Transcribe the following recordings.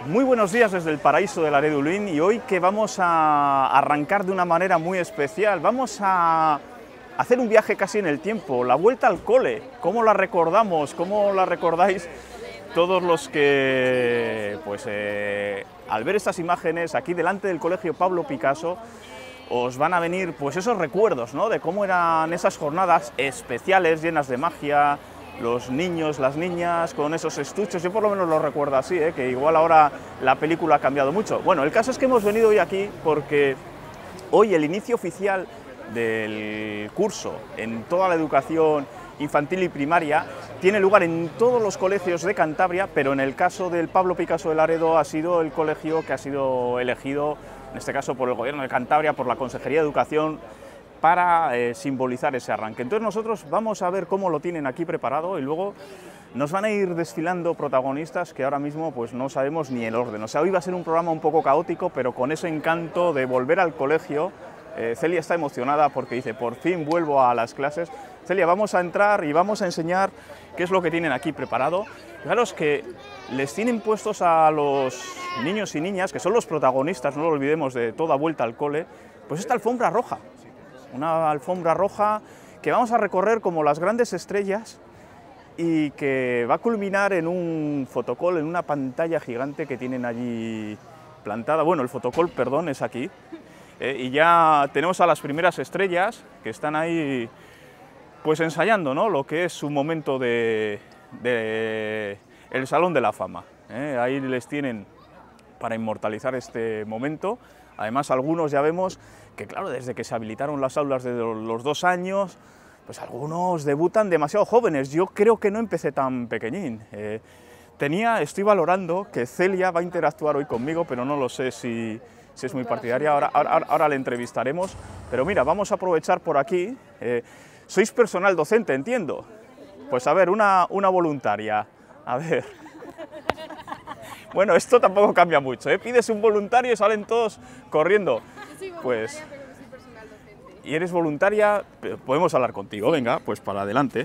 Muy buenos días desde el paraíso de Laredo Ulín, y hoy que vamos a arrancar de una manera muy especial, vamos a hacer un viaje casi en el tiempo, la vuelta al cole. ¿Cómo la recordamos? ¿Cómo la recordáis todos los que, pues, al ver estas imágenes aquí delante del Colegio Pablo Picasso, os van a venir pues esos recuerdos, ¿no?, de cómo eran esas jornadas especiales, llenas de magia, los niños, las niñas con esos estuches? Yo por lo menos lo recuerdo así, que igual ahora la película ha cambiado mucho. Bueno, el caso es que hemos venido hoy aquí porque hoy el inicio oficial del curso en toda la educación infantil y primaria tiene lugar en todos los colegios de Cantabria, pero en el caso del Pablo Picasso de Laredo ha sido el colegio que ha sido elegido, en este caso por el Gobierno de Cantabria, por la Consejería de Educación, para simbolizar ese arranque. Entonces nosotros vamos a ver cómo lo tienen aquí preparado y luego nos van a ir desfilando protagonistas que ahora mismo pues no sabemos ni el orden. O sea, hoy va a ser un programa un poco caótico, pero con ese encanto de volver al colegio. Celia está emocionada porque dice, por fin vuelvo a las clases. Celia, vamos a entrar y vamos a enseñar qué es lo que tienen aquí preparado. Fijaros que les tienen puestos a los niños y niñas, que son los protagonistas, no lo olvidemos, de toda vuelta al cole, pues esta alfombra roja. Una alfombra roja que vamos a recorrer como las grandes estrellas y que va a culminar en un fotocall, en una pantalla gigante que tienen allí plantada. Bueno, el fotocall, perdón, es aquí. Y ya tenemos a las primeras estrellas que están ahí pues ensayando, ¿no?, lo que es su momento de el Salón de la Fama. Ahí les tienen para inmortalizar este momento. Además, algunos ya vemos que, claro, desde que se habilitaron las aulas de los 2 años, pues algunos debutan demasiado jóvenes. Yo creo que no empecé tan pequeñín. Estoy valorando que Celia va a interactuar hoy conmigo, pero no lo sé si es muy partidaria. Ahora le entrevistaremos. Pero mira, vamos a aprovechar por aquí. Sois personal docente, entiendo. Pues a ver, una voluntaria. A ver. Bueno, esto tampoco cambia mucho, pides un voluntario y salen todos corriendo. Yo soy voluntaria, pues, pero no soy personal docente. Y eres voluntaria, podemos hablar contigo, venga, pues para adelante.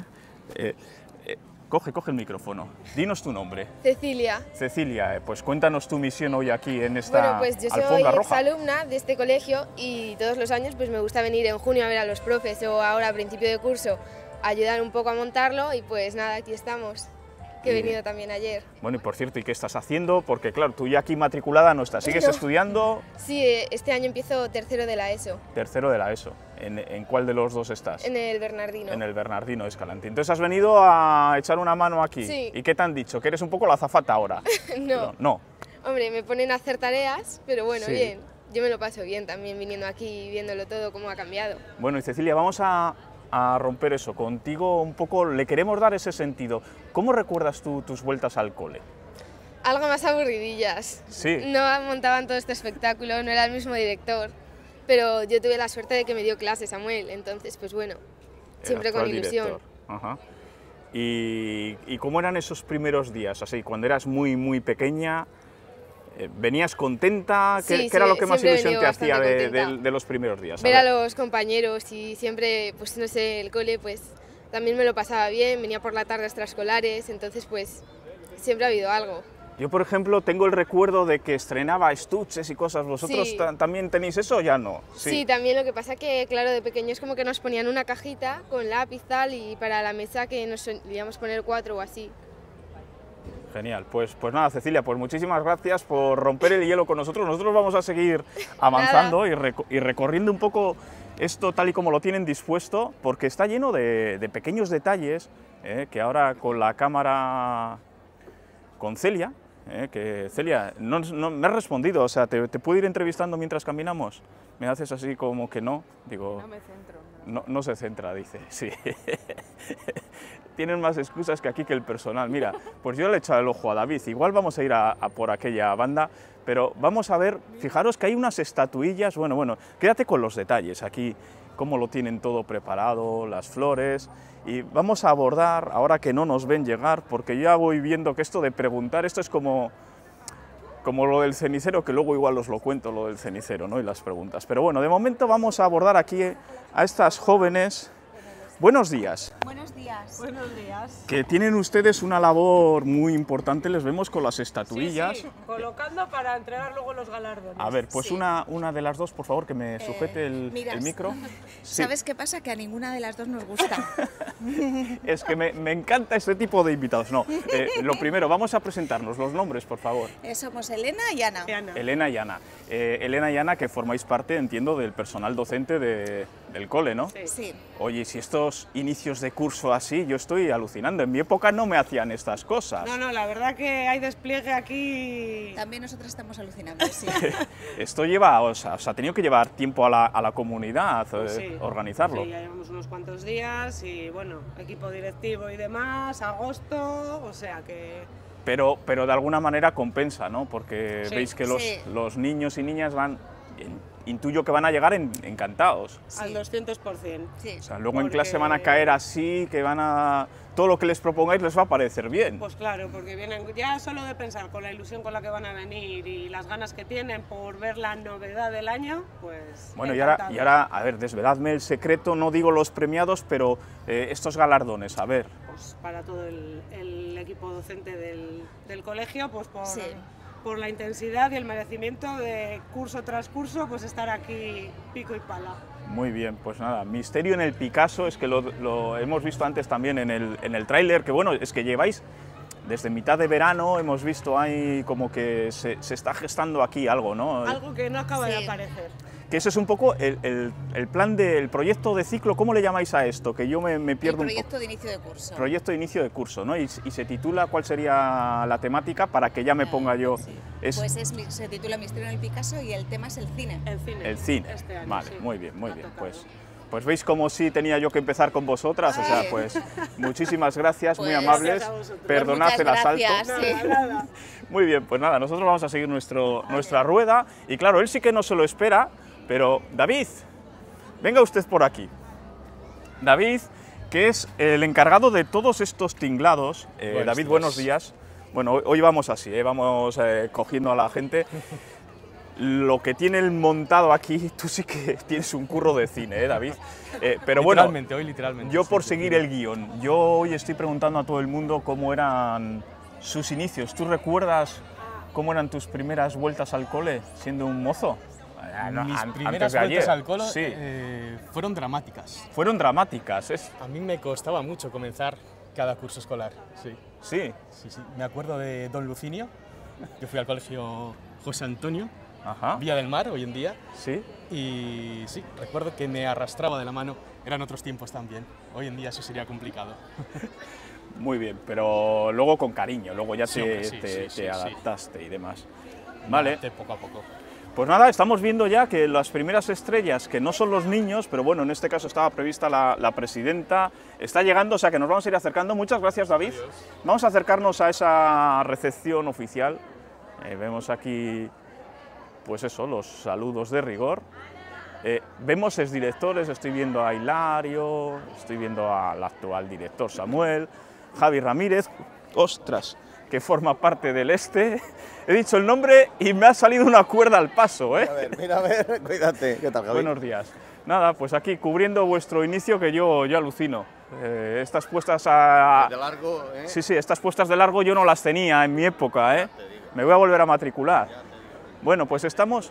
Coge el micrófono, dinos tu nombre. Cecilia. Cecilia, pues cuéntanos tu misión hoy aquí en esta Bueno, pues yo soy alfombra roja. exalumna de este colegio y todos los años pues me gusta venir en junio a ver a los profes o ahora a principio de curso ayudar un poco a montarlo y pues nada, aquí estamos. Que he venido también ayer. Bueno, y por cierto, ¿y qué estás haciendo? Porque claro, tú ya aquí matriculada no estás, ¿sigues estudiando? Sí, este año empiezo tercero de la ESO. Tercero de la ESO. ¿En cuál de los dos estás? En el Bernardino. En el Bernardino Escalante. Entonces has venido a echar una mano aquí. Sí. ¿Y qué te han dicho? ¿Que eres un poco la azafata ahora? No. No. Hombre, me ponen a hacer tareas, pero bueno, Sí. bien. Yo me lo paso bien también viniendo aquí y viéndolo todo, cómo ha cambiado. Bueno, y Cecilia, vamos a romper eso. Contigo un poco le queremos dar ese sentido. ¿Cómo recuerdas tú tus vueltas al cole? Algo más aburridillas. Sí. No montaban todo este espectáculo, no era el mismo director, pero yo tuve la suerte de que me dio clase Samuel, entonces pues bueno, siempre con ilusión. Ajá. ¿Y cómo eran esos primeros días? Así, cuando eras muy pequeña, ¿venías contenta? ¿Qué era lo que más ilusión te hacía de los primeros días? Ver a los compañeros y siempre, pues no sé, el cole pues también me lo pasaba bien, venía por la tarde extraescolares, entonces pues siempre ha habido algo. Yo, por ejemplo, tengo el recuerdo de que estrenaba estuches y cosas. ¿Vosotros Sí. también tenéis eso o ya no? Sí, también, lo que pasa que, claro, de pequeños como que nos ponían una cajita con lápiz tal y para la mesa que nos solíamos poner 4 o así. Genial, pues nada, Cecilia, pues muchísimas gracias por romper el hielo con nosotros. Nosotros vamos a seguir avanzando y recorriendo un poco esto tal y como lo tienen dispuesto, porque está lleno de pequeños detalles que ahora con la cámara, con Celia, que Celia, no me has respondido, o sea, ¿te puedo ir entrevistando mientras caminamos? Me haces así como que no, digo... No me centro. No se centra, dice, sí. Tienen más excusas que aquí que el personal. Mira, pues yo le he echado el ojo a David, igual vamos a ir a por aquella banda, pero vamos a ver, fijaros que hay unas estatuillas, bueno, quédate con los detalles aquí, cómo lo tienen todo preparado, las flores, y vamos a abordar, ahora que no nos ven llegar, porque ya voy viendo que esto de preguntar, esto es como lo del cenicero, que luego igual os lo cuento, lo del cenicero, ¿no?, y las preguntas. Pero bueno, de momento vamos a abordar aquí a estas jóvenes Buenos días. Buenos días. Buenos días. Que tienen ustedes una labor muy importante, les vemos con las estatuillas. Sí, colocando para entregar luego los galardones. A ver, pues Sí. una de las dos, por favor, que me sujete el Miras. micro. Sí. ¿Sabes qué pasa? Que a ninguna de las dos nos gusta. Es que me encanta este tipo de invitados. No, lo primero, vamos a presentarnos los nombres, por favor. Somos Elena y Ana. Ana. Elena y Ana. Elena y Ana, que formáis parte, entiendo, del personal docente del cole, ¿no? Sí. Sí. Oye, si estos inicios de curso así, yo estoy alucinando. En mi época no me hacían estas cosas. No, la verdad que hay despliegue aquí. También nosotros estamos alucinando, sí. Esto lleva, os ha tenido que llevar tiempo a la comunidad, Sí. organizarlo. Sí, ya llevamos unos cuantos días y bueno, equipo directivo y demás, agosto, o sea que... Pero de alguna manera compensa, ¿no? Porque Sí. veis que Sí. los niños y niñas van, intuyo que van a llegar encantados. Al 200%. Sí. O sea, luego en Porque- clase van a caer así, que van a... Todo lo que les propongáis les va a parecer bien. Pues claro, porque vienen ya solo de pensar con la ilusión con la que van a venir y las ganas que tienen por ver la novedad del año, pues... Bueno, y encantado. ahora, a ver, desveladme el secreto, no digo los premiados, pero estos galardones, a ver. Pues para todo el equipo docente del colegio, pues Sí. por la intensidad y el merecimiento de curso tras curso, pues estar aquí pico y pala. Muy bien, pues nada, misterio en el Picasso, es que lo hemos visto antes también en el tráiler, que bueno, es que lleváis desde mitad de verano, hemos visto ahí como que se está gestando aquí algo, ¿no? Algo que no acaba de Sí. aparecer. Que ese es un poco el plan del proyecto de ciclo, ¿cómo le llamáis a esto? Que yo me El pierdo un poco. proyecto de inicio de curso. Proyecto de inicio de curso, ¿no? Y se titula, ¿cuál sería la temática? Para que ya me ponga yo... Sí. Es Pues se titula Misterio en el Picasso y el tema es el cine. El cine. el cine. Este año, Vale, sí. muy bien, muy Ha bien. tocado. Pues veis como sí tenía yo que empezar con vosotras, o sea, Ay. pues muchísimas gracias, muy Pues, amables, gracias a vosotros. perdonad Pues el muchas asalto. gracias. Nada. Muy bien, pues nada, nosotros vamos a seguir nuestra rueda y claro, él sí que no se lo espera, pero David, venga usted por aquí. David, que es el encargado de todos estos tinglados. David, buenos días. Bueno, hoy vamos así, vamos cogiendo a la gente. Lo que tiene el montado aquí, tú sí que tienes un curro de cine, David. Pero bueno, Literalmente, hoy literalmente. yo sí, por sí, seguir sí. el guión, yo hoy estoy preguntando a todo el mundo cómo eran sus inicios. ¿Tú recuerdas cómo eran tus primeras vueltas al cole siendo un mozo? Mis Antes primeras de vueltas ayer. al colo Sí, fueron dramáticas. fueron dramáticas. A mí me costaba mucho comenzar cada curso escolar. Sí, Sí, sí, sí. Me acuerdo de Don Lucinio. Yo fui al colegio José Antonio, ajá, Vía del Mar, hoy en día. sí. Y sí, recuerdo que me arrastraba de la mano. Eran otros tiempos también. Hoy en día eso sería complicado. Muy bien, pero luego con cariño, luego ya Sí, te, hombre, sí, te- sí, te sí, adaptaste y demás. Me Vale, adapté poco a poco. pues nada, estamos viendo ya que las primeras estrellas, que no son los niños, pero bueno, en este caso estaba prevista la presidenta, está llegando, o sea que nos vamos a ir acercando. Muchas gracias, David. Vamos a acercarnos a esa recepción oficial. Vemos aquí, pues eso, los saludos de rigor. Vemos exdirectores, estoy viendo a Hilario, estoy viendo al actual director Samuel, Javi Ramírez, ostras, que forma parte del este. He dicho el nombre y me ha salido una cuerda al paso, ¿eh? Mira a ver, cuídate. ¿Qué tal, Javi? Buenos días. Nada, pues aquí cubriendo vuestro inicio que yo alucino. Estas puestas a... De largo, ¿eh? Sí, sí, estas puestas de largo yo no las tenía en mi época, ¿eh? Me voy a volver a matricular. Bueno, pues estamos...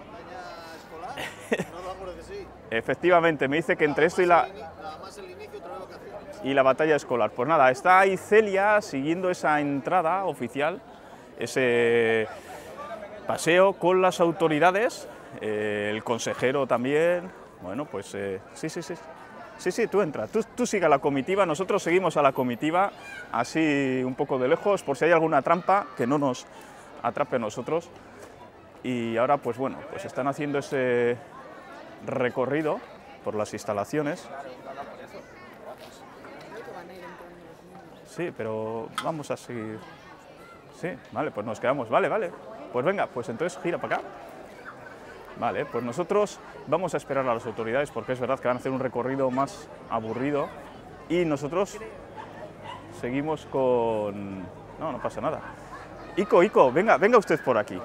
No me acuerdo que sí. Efectivamente, me dice que entre esto y Nada más el inicio, otra vez vacaciones. la batalla escolar. Pues nada, está ahí Celia siguiendo esa entrada oficial, ese paseo con las autoridades, el consejero también. Bueno, pues sí, sí, sí. Sí, sí, tú entra, tú sigue a la comitiva, nosotros seguimos a la comitiva, así un poco de lejos, por si hay alguna trampa que no nos atrape a nosotros. Y ahora, pues bueno, pues están haciendo ese recorrido por las instalaciones. Sí, pero vamos a seguir. Sí, vale, pues nos quedamos, vale, vale. Pues venga, pues entonces gira para acá. Vale, pues nosotros vamos a esperar a las autoridades porque es verdad que van a hacer un recorrido más aburrido y nosotros seguimos con... No, no pasa nada. Ico, venga usted por aquí.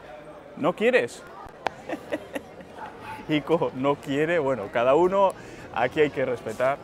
¿No quieres? Ico no quiere, bueno, cada uno aquí hay que respetar.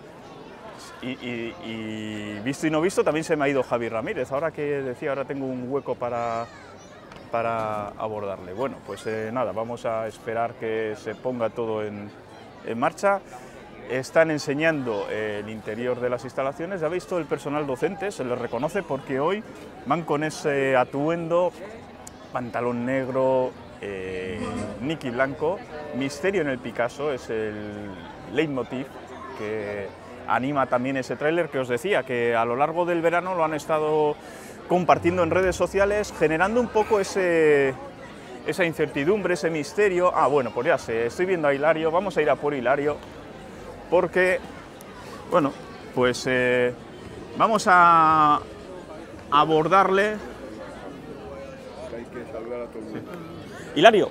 Y visto y no visto, también se me ha ido Javi Ramírez. Ahora que decía, ahora tengo un hueco para abordarle. Bueno, pues nada, vamos a esperar que se ponga todo en marcha. Están enseñando el interior de las instalaciones. Ya veis todo el personal docente, se les reconoce porque hoy van con ese atuendo, pantalón negro, Niki blanco, misterio en el Picasso, es el leitmotiv que anima también ese tráiler que os decía, que a lo largo del verano lo han estado compartiendo en redes sociales, generando un poco esa incertidumbre, ese misterio. Ah, bueno, pues ya sé, estoy viendo a Hilario, vamos a ir a por Hilario, porque, bueno, pues vamos a abordarle. Hay que saludar a todo el mundo. Hilario.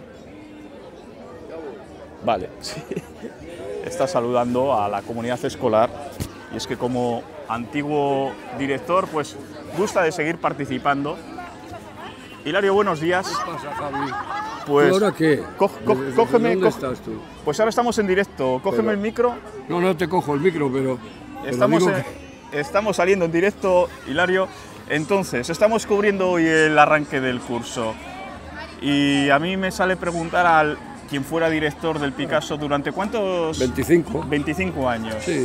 Vale, sí. Está saludando a la comunidad escolar y es que como antiguo director pues gusta de seguir participando. Hilario, buenos días. ¿Qué pasa, Javi? Pues, ¿Y ahora qué? Cógeme. ¿Dónde estás tú? Pues ahora estamos en directo, cógeme Pero- el micro. No te cojo el micro, pero Estamos, digo estamos saliendo en directo, Hilario. Entonces, estamos cubriendo hoy el arranque del curso y a mí me sale preguntar al quien fuera director del Picasso durante ¿cuántos? 25. 25 años. Sí.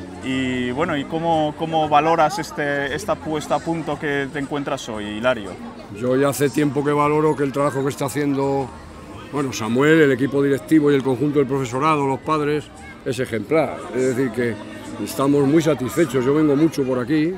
Y bueno, ¿y cómo valoras esta puesta a punto que te encuentras hoy, Hilario? Yo ya hace tiempo que valoro que el trabajo que está haciendo, bueno, Samuel, el equipo directivo y el conjunto del profesorado, los padres, es ejemplar. Es decir, que estamos muy satisfechos. Yo vengo mucho por aquí,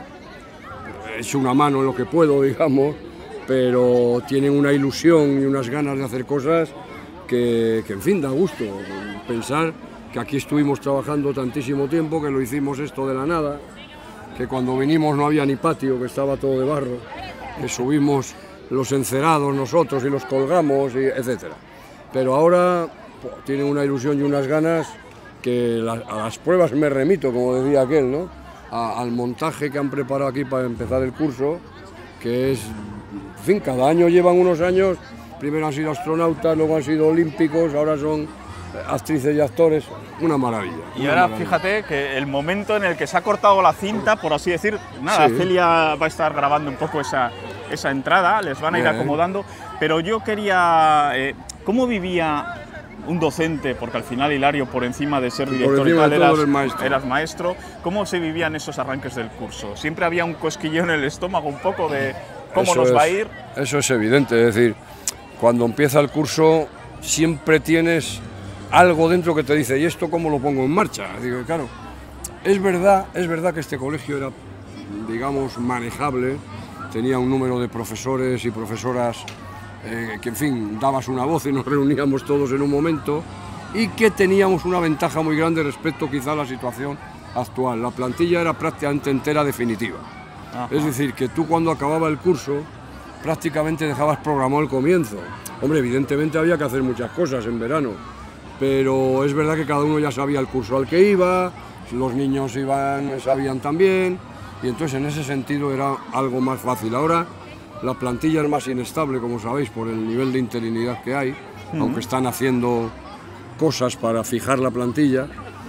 he hecho una mano en lo que puedo, digamos, pero tienen una ilusión y unas ganas de hacer cosas que en fin, da gusto pensar que aquí estuvimos trabajando tantísimo tiempo, que lo hicimos esto de la nada, que cuando vinimos no había ni patio, que estaba todo de barro, que subimos los encerados nosotros y los colgamos, etc. Pero ahora tienen una ilusión y unas ganas que a las pruebas me remito, como decía aquel, ¿no? Al montaje que han preparado aquí para empezar el curso, que es, en fin, cada año llevan unos años. Primero han sido astronautas, luego han sido olímpicos, ahora son actrices y actores. Una maravilla. Y una ahora maravilla. fíjate que el momento en el que se ha cortado la cinta, por así decir, nada, Sí. Celia va a estar grabando un poco esa entrada, les van a ir Bien. acomodando, pero yo quería, ¿cómo vivía un docente? Porque al final, Hilario, por encima de ser director y encima tal, de todo eres maestro. eras maestro, ¿cómo se vivían esos arranques del curso? ¿Siempre había un cosquilleo en el estómago un poco de cómo Eso nos va a es- ir? Eso es evidente, es decir, cuando empieza el curso siempre tienes algo dentro que te dice, ¿y esto cómo lo pongo en marcha? Digo, claro, es verdad que este colegio era, digamos, manejable, tenía un número de profesores y profesoras que, en fin, dabas una voz y nos reuníamos todos en un momento, y que teníamos una ventaja muy grande respecto quizá a la situación actual. La plantilla era prácticamente entera definitiva. Ajá. Es decir, que tú cuando acababa el curso prácticamente dejabas programado el comienzo. Hombre, evidentemente había que hacer muchas cosas en verano, pero es verdad que cada uno ya sabía el curso al que iba, los niños sabían también, y entonces en ese sentido era algo más fácil. Ahora la plantilla es más inestable, como sabéis, por el nivel de interinidad que hay, aunque están haciendo cosas para fijar la plantilla,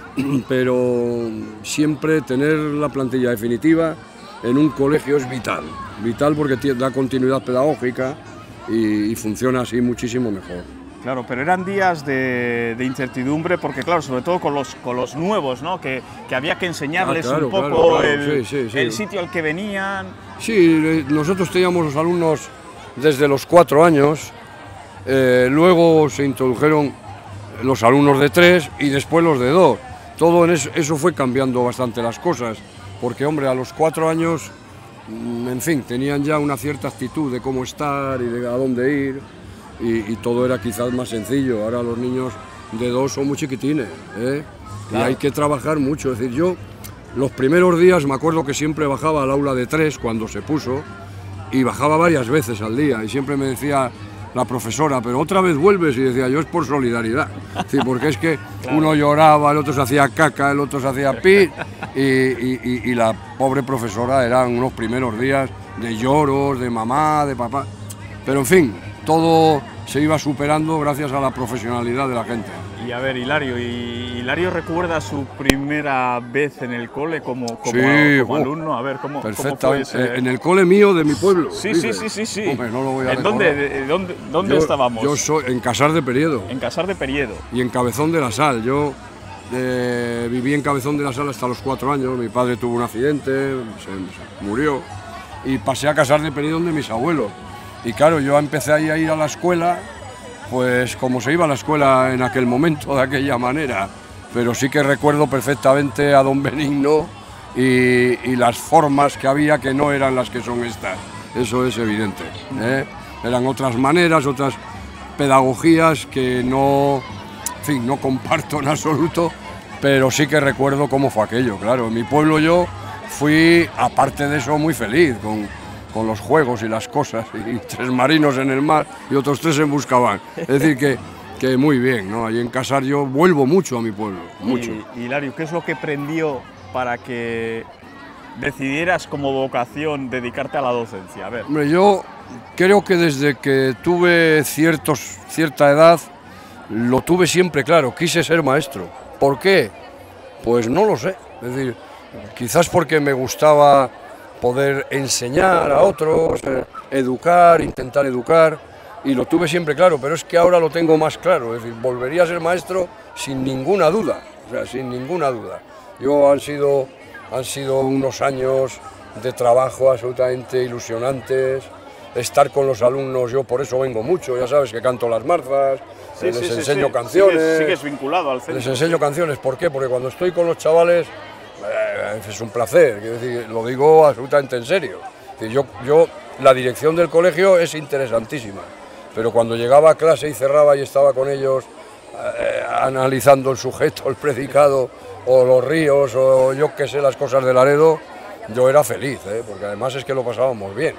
pero siempre tener la plantilla definitiva en un colegio es vital porque da continuidad pedagógica y funciona así muchísimo mejor. Claro, pero eran días de incertidumbre porque, claro, sobre todo con los nuevos, ¿no? Que había que enseñarles Ah, claro, un poco claro, el, sí. el sitio al que venían. Sí, nosotros teníamos los alumnos desde los 4 años, luego se introdujeron los alumnos de 3 y después los de 2. Todo en eso fue cambiando bastante las cosas, porque hombre, a los 4 años, en fin, tenían ya una cierta actitud de cómo estar y de a dónde ir, y todo era quizás más sencillo. Ahora los niños de 2 son muy chiquitines, ¿eh? Claro. Y hay que trabajar mucho. Es decir, yo los primeros días me acuerdo que siempre bajaba al aula de 3 cuando se puso, y bajaba varias veces al día, y siempre me decía la profesora, pero otra vez vuelves, y decía yo, es por solidaridad. Sí, porque es que uno lloraba, el otro se hacía caca, el otro se hacía pi, y la pobre profesora eran unos primeros días de lloros, de mamá, de papá. Pero en fin, todo se iba superando gracias a la profesionalidad de la gente. Y a ver, Hilario, ¿Hilario recuerda su primera vez en el cole como Sí, alumno? A ver, ¿cómo fue Perfectamente. ese? En el cole mío de mi pueblo. Sí. Hombre, no lo voy a ¿En recordar. dónde estábamos? Yo soy en Casar de Periedo En Casar de Periedo. y en Cabezón de la Sal. Yo viví en Cabezón de la Sal hasta los 4 años. Mi padre tuvo un accidente, se murió y pasé a Casar de Periedo donde mis abuelos. Y claro, yo empecé ahí a ir a la escuela, pues como se iba a la escuela en aquel momento, de aquella manera. Pero sí que recuerdo perfectamente a don Benigno y las formas que había que no eran las que son estas. Eso es evidente, ¿eh? Eran otras maneras, otras pedagogías que no, en fin, no comparto en absoluto, pero sí que recuerdo cómo fue aquello, claro. En mi pueblo yo fui, aparte de eso, muy feliz con los juegos y las cosas, y 3 marinos en el mar y otros 3 en Buscaban. Es decir, que muy bien, ¿no? Allí en Casar yo vuelvo mucho a mi pueblo, mucho. Y Hilario, ¿qué es lo que prendió para que decidieras como vocación dedicarte a la docencia? A ver. Hombre, yo creo que desde que tuve cierta edad, lo tuve siempre claro, quise ser maestro. ¿Por qué? Pues no lo sé. Es decir, quizás porque me gustaba poder enseñar a otros, educar, intentar educar, y lo tuve siempre claro, pero es que ahora lo tengo más claro. Es decir, volvería a ser maestro sin ninguna duda, o sea, sin ninguna duda. Han sido unos años de trabajo absolutamente ilusionantes, estar con los alumnos, yo por eso vengo mucho, ya sabes que canto las marzas, les enseño canciones. Sigues vinculado al centro. Les enseño canciones, ¿por qué? Porque cuando estoy con los chavales es un placer, quiero decir, lo digo absolutamente en serio. Es decir, la dirección del colegio es interesantísima, pero cuando llegaba a clase y cerraba y estaba con ellos analizando el sujeto, el predicado, o los ríos, o yo qué sé, las cosas de Laredo, yo era feliz, porque además es que lo pasábamos bien.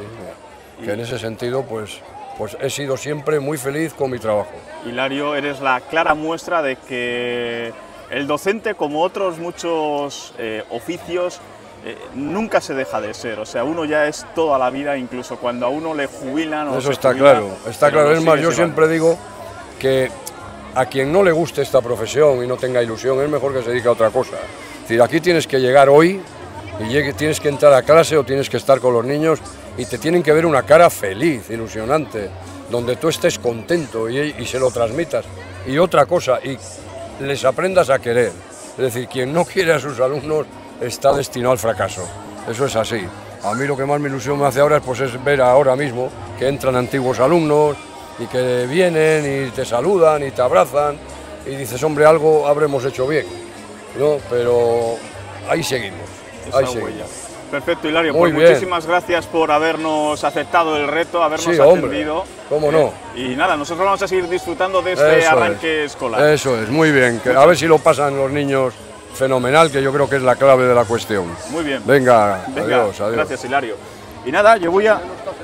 Que en ese sentido, pues he sido siempre muy feliz con mi trabajo. Hilario, eres la clara muestra de que el docente, como otros muchos oficios, nunca se deja de ser. O sea, uno ya es toda la vida, incluso cuando a uno le jubilan o eso se está jubila, claro, está claro. Es más, yo siempre digo que a quien no le guste esta profesión y no tenga ilusión, es mejor que se dedique a otra cosa. Es decir, aquí tienes que llegar hoy y tienes que entrar a clase o tienes que estar con los niños y te tienen que ver una cara feliz, ilusionante, donde tú estés contento y se lo transmitas. Y otra cosa, y les aprendas a querer. Es decir, quien no quiere a sus alumnos está destinado al fracaso. Eso es así. A mí lo que más me ilusión me hace ahora es ver ahora mismo que entran antiguos alumnos y que vienen y te saludan y te abrazan y dices, hombre, algo habremos hecho bien, ¿no? Pero ahí seguimos, ahí seguimos. Perfecto, Hilario, Muy pues bien. muchísimas gracias por habernos aceptado el reto, habernos Sí, hombre, atendido. cómo no. Y nada, nosotros vamos a seguir disfrutando de este Eso arranque escolar. Eso es, muy bien. A ver si lo pasan los niños fenomenal, que yo creo que es la clave de la cuestión. Muy bien. Venga, Venga, adiós. gracias, Hilario. Y nada, yo voy a...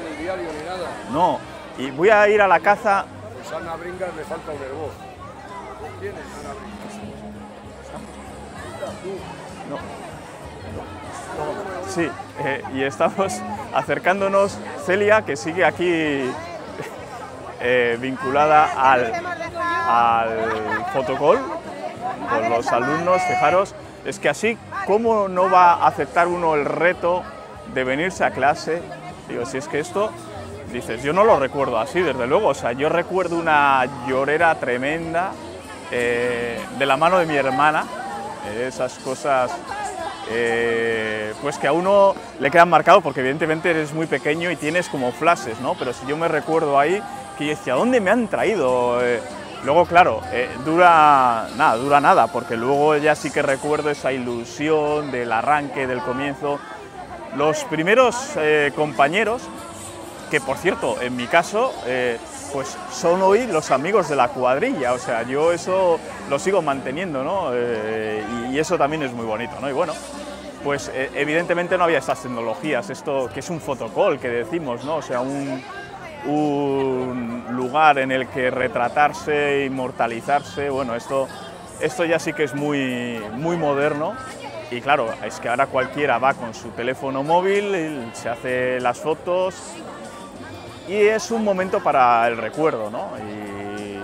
No, y voy a ir a la caza. Pues Ana Bringas le falta un hervor. ¿Tienes Ana Bringas? Sí, y estamos acercándonos, Celia, que sigue aquí vinculada al fotocall con los alumnos. Fijaros, es que así, ¿cómo no va a aceptar uno el reto de venirse a clase? Digo, si es que esto, dices, yo no lo recuerdo así, desde luego. O sea, yo recuerdo una llorera tremenda de la mano de mi hermana, esas cosas pues que a uno le quedan marcados, porque evidentemente eres muy pequeño y tienes como flashes, ¿no? Pero si yo me recuerdo ahí, que yo decía, ¿a dónde me han traído? Luego, claro, dura nada, porque luego ya sí que recuerdo esa ilusión del arranque, del comienzo. Los primeros compañeros, que por cierto, en mi caso, pues son hoy los amigos de la cuadrilla, o sea, yo eso lo sigo manteniendo, ¿no? Y eso también es muy bonito, ¿no? Y bueno, pues evidentemente no había estas tecnologías, esto que es un fotocall, que decimos, ¿no? O sea, un lugar en el que retratarse, inmortalizarse, bueno, esto ya sí que es muy moderno. Y claro, es que ahora cualquiera va con su teléfono móvil, se hace las fotos y es un momento para el recuerdo, ¿no?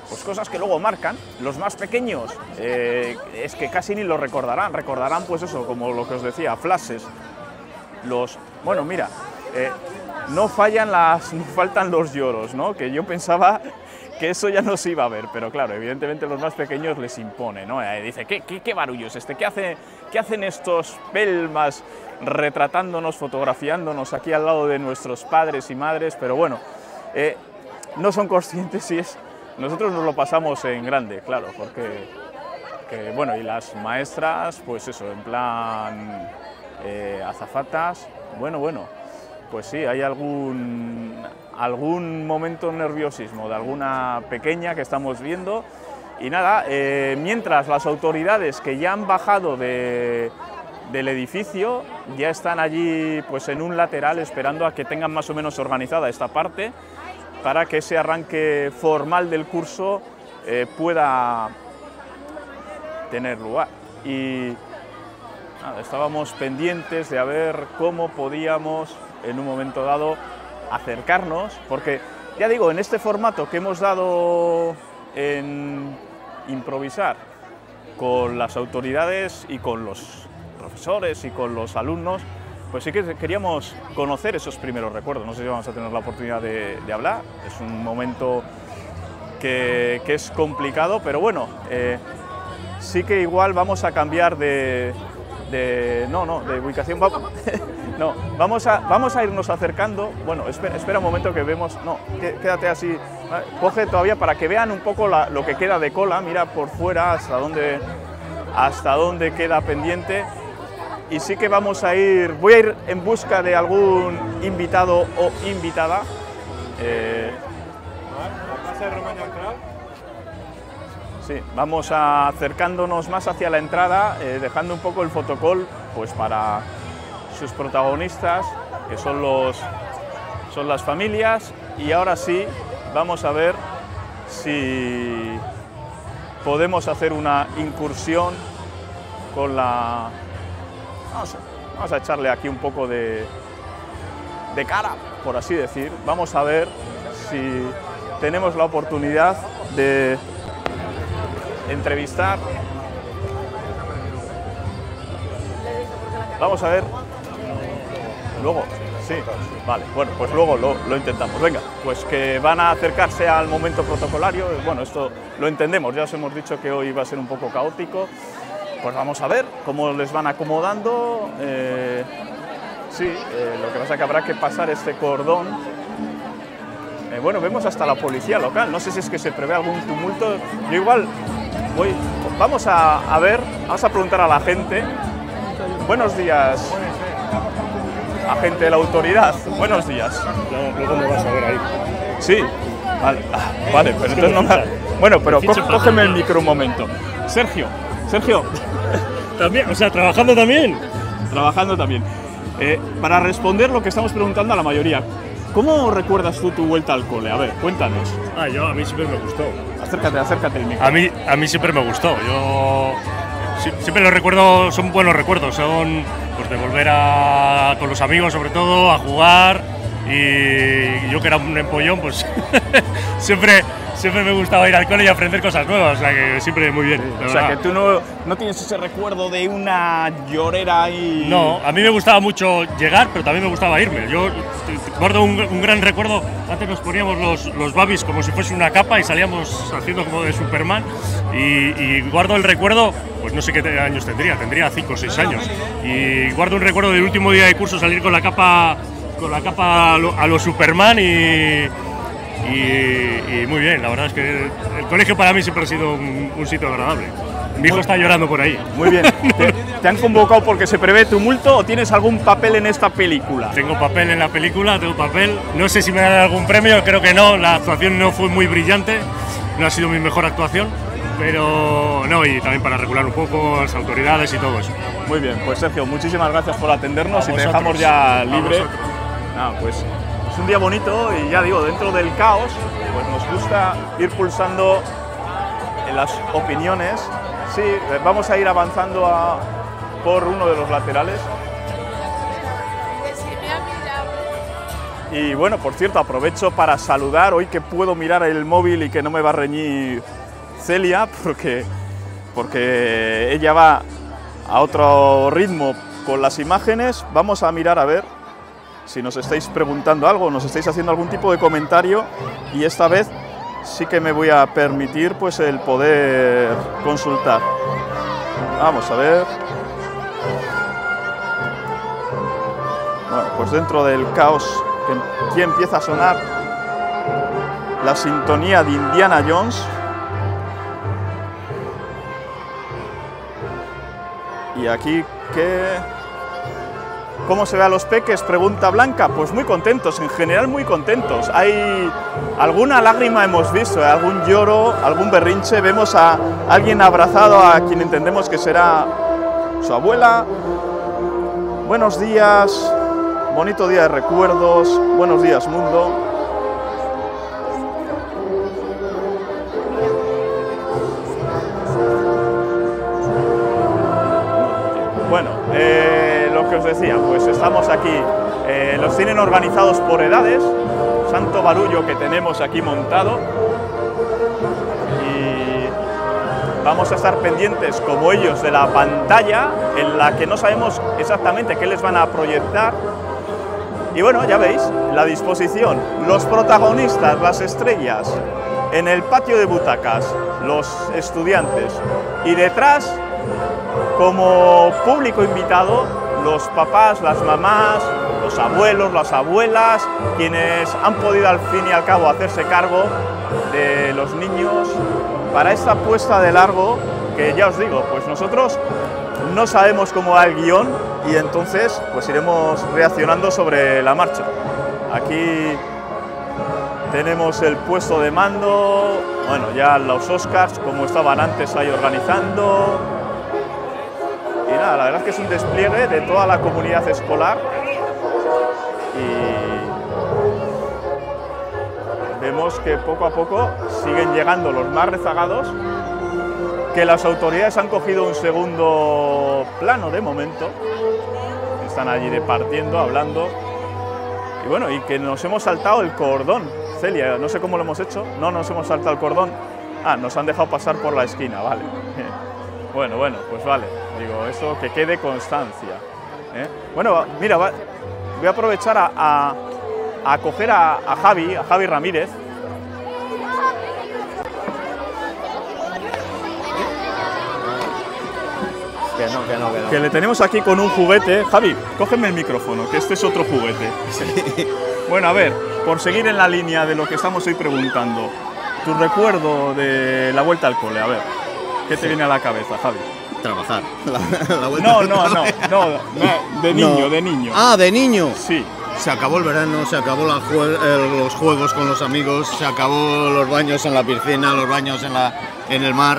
pues cosas que luego marcan. Los más pequeños es que casi ni lo recordarán, pues eso, como lo que os decía, flashes. Bueno, mira, no faltan los lloros, ¿no? Que yo pensaba que eso ya no se iba a ver, pero claro, evidentemente a los más pequeños les impone, ¿no? Dice, ¿qué barullo es este? ¿Qué hacen estos pelmas retratándonos, fotografiando?nos aquí al lado de nuestros padres y madres? Pero bueno, no son conscientes si es... Nosotros nos lo pasamos en grande, claro, porque... bueno, y las maestras, pues eso, en plan azafatas, bueno, pues sí, hay algún momento de nerviosismo de alguna pequeña que estamos viendo. Y nada, mientras las autoridades que ya han bajado del edificio ya están allí pues en un lateral esperando a que tengan más o menos organizada esta parte para que ese arranque formal del curso pueda tener lugar. Y nada, estábamos pendientes de a ver cómo podíamos en un momento dado acercarnos, porque ya digo, en este formato que hemos dado en improvisar con las autoridades y con los profesores y con los alumnos, pues sí que queríamos conocer esos primeros recuerdos. No sé si vamos a tener la oportunidad de hablar, es un momento que es complicado, pero bueno, sí que igual vamos a cambiar de ubicación. No, vamos a irnos acercando. Bueno, espera un momento que vemos. No, quédate así. Coge todavía para que vean un poco lo que queda de cola. Mira por fuera hasta dónde queda pendiente. Y sí que voy a ir en busca de algún invitado o invitada. Sí, vamos acercándonos más hacia la entrada, dejando un poco el fotocall pues para sus protagonistas, que son las familias. Y ahora sí, vamos a ver si podemos hacer una incursión con la... Vamos a echarle aquí un poco de cara, por así decir. Vamos a ver si tenemos la oportunidad de entrevistar. Vamos a ver. Luego, sí, vale, bueno, pues luego lo intentamos. Venga, pues que van a acercarse al momento protocolario. Bueno, esto lo entendemos, ya os hemos dicho que hoy va a ser un poco caótico. Pues vamos a ver cómo les van acomodando. Lo que pasa es que habrá que pasar este cordón. Bueno, vemos hasta la policía local, no sé si es que se prevé algún tumulto. Yo igual vamos a ver, vamos a preguntar a la gente. Buenos días, agente de la autoridad, buenos días. Luego me vas a ver ahí. Sí, vale, pero entonces no me... Bueno, pero cógeme el micro un momento. Sergio. También, o sea, trabajando también. Trabajando también. Para responder lo que estamos preguntando a la mayoría, ¿cómo recuerdas tú tu vuelta al cole? A ver, cuéntanos. A mí siempre me gustó. Acércate el micro. A mí siempre me gustó. Yo siempre los recuerdo, son buenos recuerdos, son pues de volver con los amigos sobre todo, a jugar, y yo que era un empollón, pues siempre me gustaba ir al cole y aprender cosas nuevas, o sea que siempre muy bien. O sea que tú no tienes ese recuerdo de una llorera y... No, a mí me gustaba mucho llegar, pero también me gustaba irme. Yo guardo un gran recuerdo, antes nos poníamos los babis como si fuese una capa y salíamos haciendo como de Superman, y guardo el recuerdo, pues no sé qué años tendría 5 o 6 años, y guardo un recuerdo del último día de curso, salir con la capa a lo Superman y muy bien. La verdad es que el colegio para mí siempre ha sido un sitio agradable. Mi hijo está llorando por ahí. Muy bien. ¿Te han convocado porque se prevé tumulto o tienes algún papel en esta película? Tengo papel en la película, no sé si me dan algún premio, creo que no, la actuación no fue muy brillante, no ha sido mi mejor actuación, pero no, y también para regular un poco las autoridades y todo eso. Muy bien, pues Sergio, muchísimas gracias por atendernos y te dejamos ya libre. Pues es un día bonito y ya digo, dentro del caos, pues nos gusta ir pulsando en las opiniones. Sí, vamos a ir avanzando por uno de los laterales. Y bueno, por cierto, aprovecho para saludar, hoy que puedo mirar el móvil y que no me va a reñir Celia, porque ella va a otro ritmo con las imágenes. Vamos a mirar a ver si nos estáis preguntando algo, nos estáis haciendo algún tipo de comentario, y esta vez sí que me voy a permitir pues el poder consultar. Vamos a ver. Bueno, pues dentro del caos que aquí empieza a sonar la sintonía de Indiana Jones. Y aquí, ¿cómo se ve a los peques?, pregunta Blanca. Pues muy contentos, en general muy contentos. Hay alguna lágrima hemos visto, algún lloro, algún berrinche. Vemos a alguien abrazado a quien entendemos que será su abuela. Buenos días, bonito día de recuerdos, buenos días mundo. Bueno, lo que os decía, pues estamos aquí, los tienen organizados por edades, santo barullo que tenemos aquí montado, y vamos a estar pendientes como ellos de la pantalla en la que no sabemos exactamente qué les van a proyectar. Y bueno, ya veis, la disposición, los protagonistas, las estrellas, en el patio de butacas, los estudiantes, y detrás, como público invitado, los papás, las mamás, los abuelos, las abuelas, quienes han podido al fin y al cabo hacerse cargo de los niños para esta puesta de largo, que ya os digo, pues nosotros no sabemos cómo va el guión y entonces pues iremos reaccionando sobre la marcha. Aquí tenemos el puesto de mando, bueno, ya los Oscars como estaban antes ahí organizando. Y nada, la verdad es que es un despliegue de toda la comunidad escolar y vemos que poco a poco siguen llegando los más rezagados, que las autoridades han cogido un segundo plano de momento, están allí departiendo, hablando, y bueno, y que nos hemos saltado el cordón. Celia, no sé cómo lo hemos hecho, no nos hemos saltado el cordón, nos han dejado pasar por la esquina, vale. Bueno, pues vale, digo, eso que quede constancia. Bueno, mira, voy a aprovechar a coger a Javi Ramírez. Que le tenemos aquí con un juguete. Javi, cógeme el micrófono, que este es otro juguete. Sí. Bueno, a ver, por seguir en la línea de lo que estamos hoy preguntando, tu recuerdo de la vuelta al cole, a ver, ¿qué te viene a la cabeza, Javi? Trabajar. No, de niño. Ah, de niño. Sí. Se acabó el verano, se acabó los juegos con los amigos, se acabó los baños en la piscina, los baños en el mar.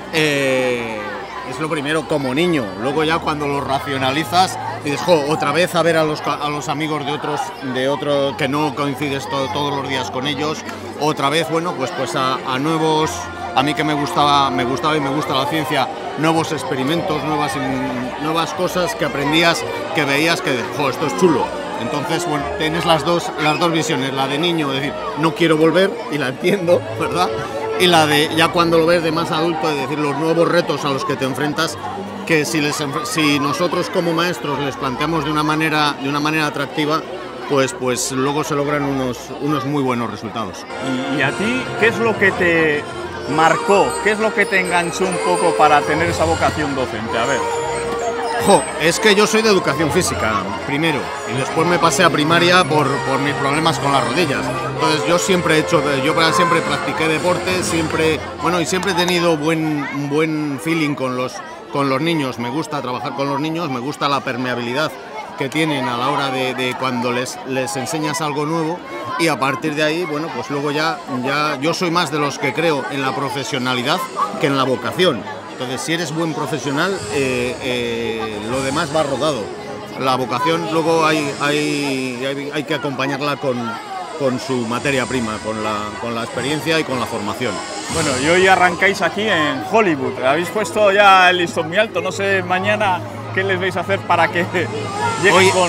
Es lo primero como niño. Luego ya cuando lo racionalizas dices, otra vez a ver a los amigos de otros que no coincides todos los días con ellos. Otra vez, bueno, pues a nuevos. A mí que me gustaba y me gusta la ciencia, nuevos experimentos, nuevas cosas que aprendías, que veías que, esto es chulo. Entonces, bueno, tienes las dos visiones, la de niño, es decir, no quiero volver, y la entiendo, ¿verdad? Y la de ya cuando lo ves de más adulto, es decir, los nuevos retos a los que te enfrentas, que si nosotros como maestros les planteamos de una manera atractiva, pues luego se logran unos muy buenos resultados. ¿Y a ti qué es lo que te marcó, qué es lo que te enganchó un poco para tener esa vocación docente? A ver. Es que yo soy de educación física, primero, y después me pasé a primaria por mis problemas con las rodillas. Entonces yo siempre practiqué deporte, siempre he tenido buen feeling con los niños. Me gusta trabajar con los niños, me gusta la permeabilidad que tienen a la hora de cuando les enseñas algo nuevo, y a partir de ahí, bueno, pues luego ya yo soy más de los que creo en la profesionalidad que en la vocación. Entonces, si eres buen profesional, lo demás va rodado. La vocación luego hay que acompañarla con su materia prima, con la experiencia y con la formación. Bueno, y hoy arrancáis aquí en Hollywood. Habéis puesto ya el listón muy alto. No sé mañana qué les vais a hacer para que lleguen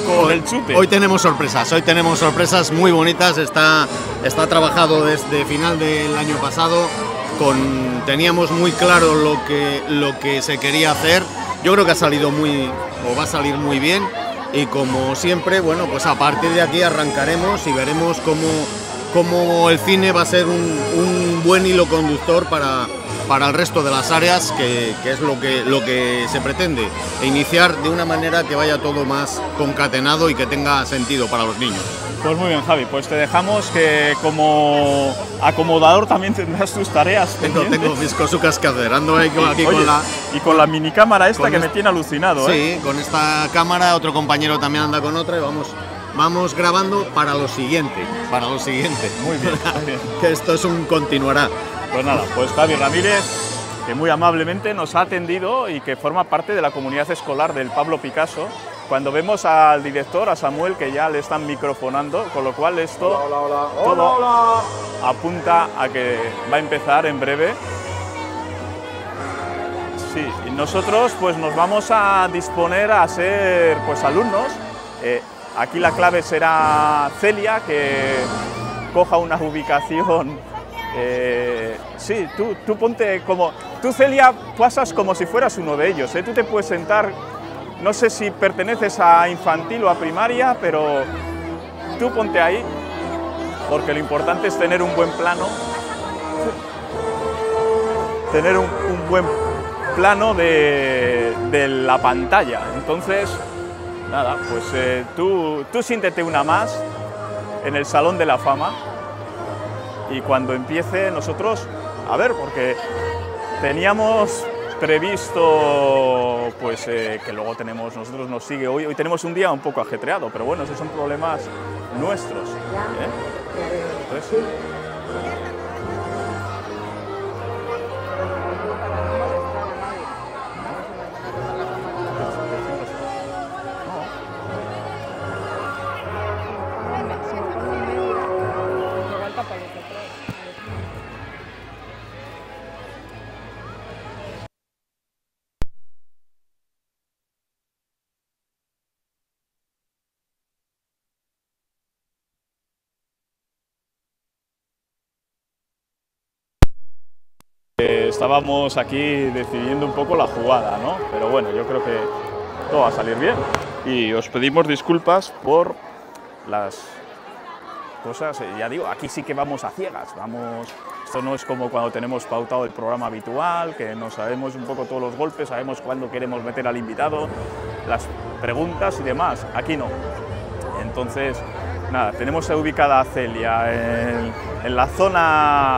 con el chute. Hoy tenemos sorpresas muy bonitas, está trabajado desde final del año pasado, teníamos muy claro lo que se quería hacer. Yo creo que va a salir muy bien, y como siempre, bueno, pues a partir de aquí arrancaremos y veremos cómo el cine va a ser un buen hilo conductor para el resto de las áreas, que es lo que se pretende, iniciar de una manera que vaya todo más concatenado y que tenga sentido para los niños. Pues muy bien, Javi, pues te dejamos, que como acomodador también tendrás tus tareas. Tengo mis cosucas que hacer, ando aquí con la minicámara esta que me tiene alucinado. Sí, con esta cámara, otro compañero también anda con otra, y vamos grabando para lo siguiente. Muy bien, muy bien. Que esto es un continuará. Pues nada, pues Javi Ramírez, que muy amablemente nos ha atendido y que forma parte de la comunidad escolar del Pablo Picasso. Cuando vemos al director, a Samuel, que ya le están microfonando, con lo cual esto todo apunta a que va a empezar en breve. Sí, y nosotros pues nos vamos a disponer a ser pues alumnos. Aquí la clave será Celia, que coja una ubicación. Sí, tú ponte como... Tú, Celia, pasas como si fueras uno de ellos, Tú te puedes sentar, no sé si perteneces a infantil o a primaria, pero tú ponte ahí, porque lo importante es tener un buen plano. Tener un buen plano de la pantalla. Entonces, nada, pues tú siéntete una más en el Salón de la Fama. Y cuando empiece nosotros, a ver, porque teníamos previsto pues que luego nosotros nos sigue hoy tenemos un día un poco ajetreado, pero bueno, esos son problemas nuestros. Entonces, estábamos aquí decidiendo un poco la jugada, ¿no? Pero bueno, yo creo que todo va a salir bien. Y os pedimos disculpas por las cosas. Ya digo, aquí sí que vamos a ciegas. Esto no es como cuando tenemos pautado el programa habitual, que no sabemos un poco todos los golpes, sabemos cuándo queremos meter al invitado, las preguntas y demás. Aquí no. Entonces, nada, tenemos ubicada a Celia en la zona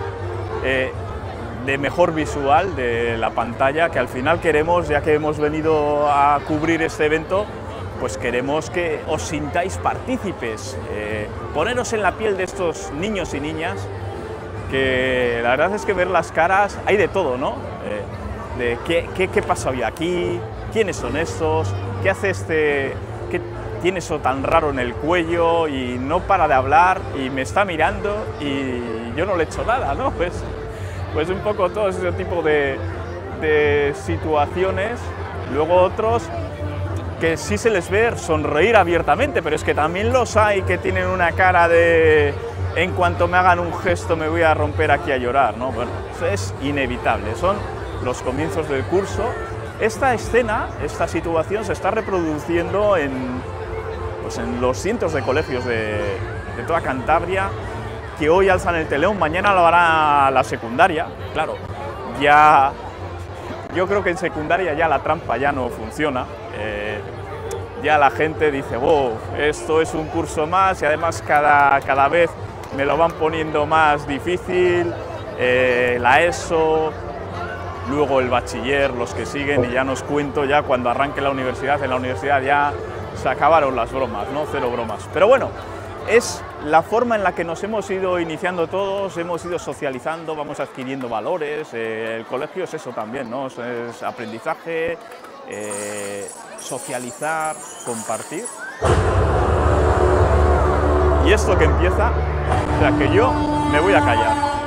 de mejor visual de la pantalla, que al final queremos, ya que hemos venido a cubrir este evento, pues queremos que os sintáis partícipes, poneros en la piel de estos niños y niñas, que la verdad es que ver las caras, hay de todo, ¿no? De qué pasa hoy aquí, quiénes son estos, qué hace qué tiene eso tan raro en el cuello y no para de hablar y me está mirando y yo no le he hecho nada, ¿no? Pues un poco todo ese tipo de situaciones. Luego otros que sí se les ve sonreír abiertamente, pero es que también los hay que tienen una cara de en cuanto me hagan un gesto me voy a romper aquí a llorar, ¿no? Bueno, eso es inevitable, son los comienzos del curso. Esta escena, esta situación se está reproduciendo en los cientos de colegios de toda Cantabria, que hoy alzan el telón, mañana lo hará la secundaria. Claro, ya yo creo que en secundaria ya la trampa ya no funciona, ya la gente dice, wow, esto es un curso más y además cada vez me lo van poniendo más difícil, la ESO, luego el bachiller, los que siguen, y ya nos cuento ya cuando arranque la universidad, en la universidad ya se acabaron las bromas, ¿no? Cero bromas. Pero bueno, es la forma en la que nos hemos ido iniciando todos, hemos ido socializando, vamos adquiriendo valores. El colegio es eso también, ¿no? Es aprendizaje, socializar, compartir. Y esto que empieza, o sea que yo me voy a callar.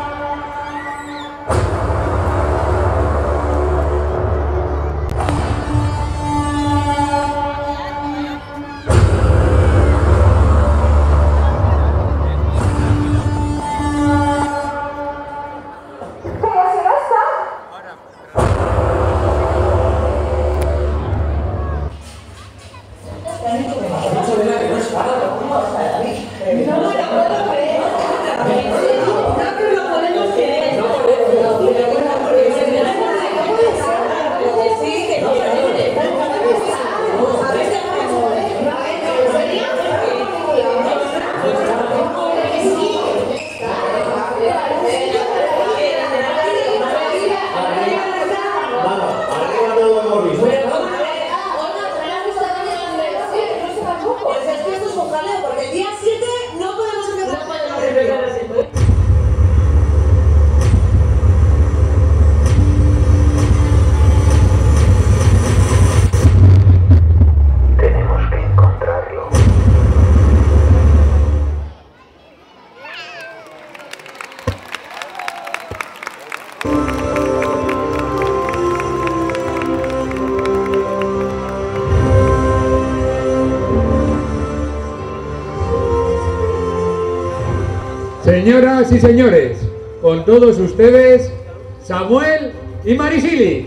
Señoras y señores, con todos ustedes, Samuel y Marisili.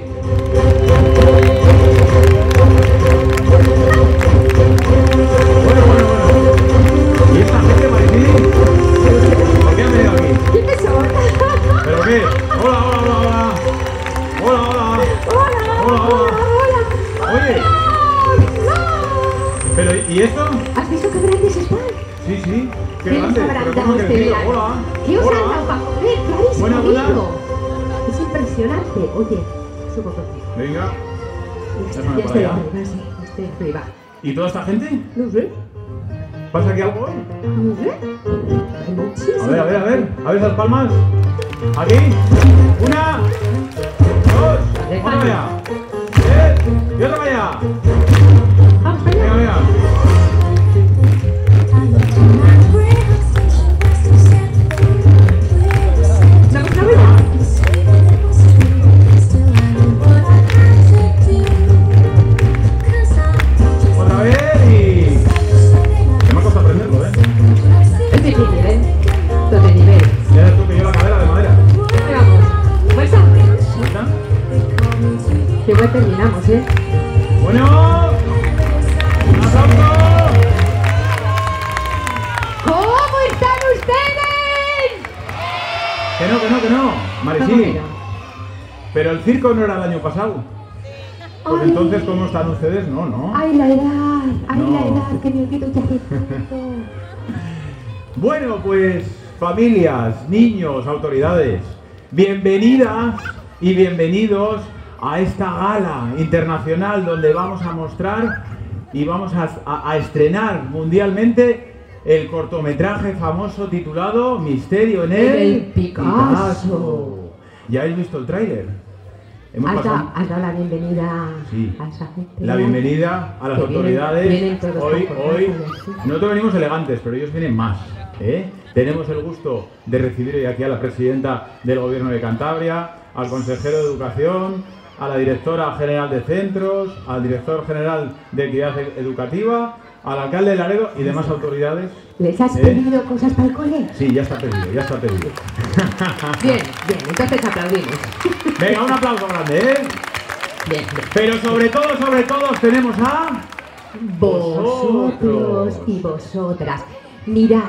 Bueno. ¿Y esta gente, Marisili? ¿Por qué han venido aquí? ¿Quiénes son? ¿Pero qué? Hola. Oye. ¿Pero y esto? ¿Has visto qué grandes están? Sí. Qué ¿Qué grande, os habrán pero dado ¿cómo que este tío? verano? Hola. ¿Qué os Hola. han dado para comer? ¿Qué habéis Buena. comido? Es impresionante. Oye, subo contigo. Venga. Ya Déjame por estoy allá. arriba, sí. Estoy arriba. ¿Y toda esta gente? No sé. ¿Pasa aquí algo hoy? No sé. Hay muchísimo. A ver. A ver esas palmas. Aquí. 1, 2. Otra para allá. Y otra para allá. Vamos allá. Venga. Otra vez y... Me ha costado aprenderlo, ¿eh? Es difícil, ¿eh? Todo de nivel. Ya ves tú que yo la cadera de madera. Ahí vamos. ¿Vuelta? ¿Vuelta? Que igual terminamos, ¿eh? Bueno. Un aplauso. ¿Cómo están ustedes? Que no. Marisili. Pero el circo no era el año pasado. Pues Ay. entonces, ¿cómo están ustedes? No. ¡Ay, la edad! ¡Ay, No. la edad! ¡Que me olvido ya de todo! Bueno, pues familias, niños, autoridades, bienvenidas y bienvenidos a esta gala internacional donde vamos a mostrar y vamos a estrenar mundialmente el cortometraje famoso titulado Misterio en el Picasso. ¿Ya habéis visto el tráiler? Has dado la bienvenida Sí. a esa gente. La bienvenida a las Que vienen- autoridades. vienen todos Hoy, con corbata y así. nosotros venimos elegantes, pero ellos vienen más. Tenemos el gusto de recibir hoy aquí a la presidenta del Gobierno de Cantabria, al consejero de Educación, a la directora general de centros, al director general de Equidad Educativa, al alcalde de Laredo y demás autoridades. ¿Les has pedido cosas para el cole? Sí, ya está pedido. Bien, entonces aplaudimos. Venga, un aplauso grande, ¿eh? Bien. Pero sobre todo tenemos a... Vosotros y vosotras. Mirad.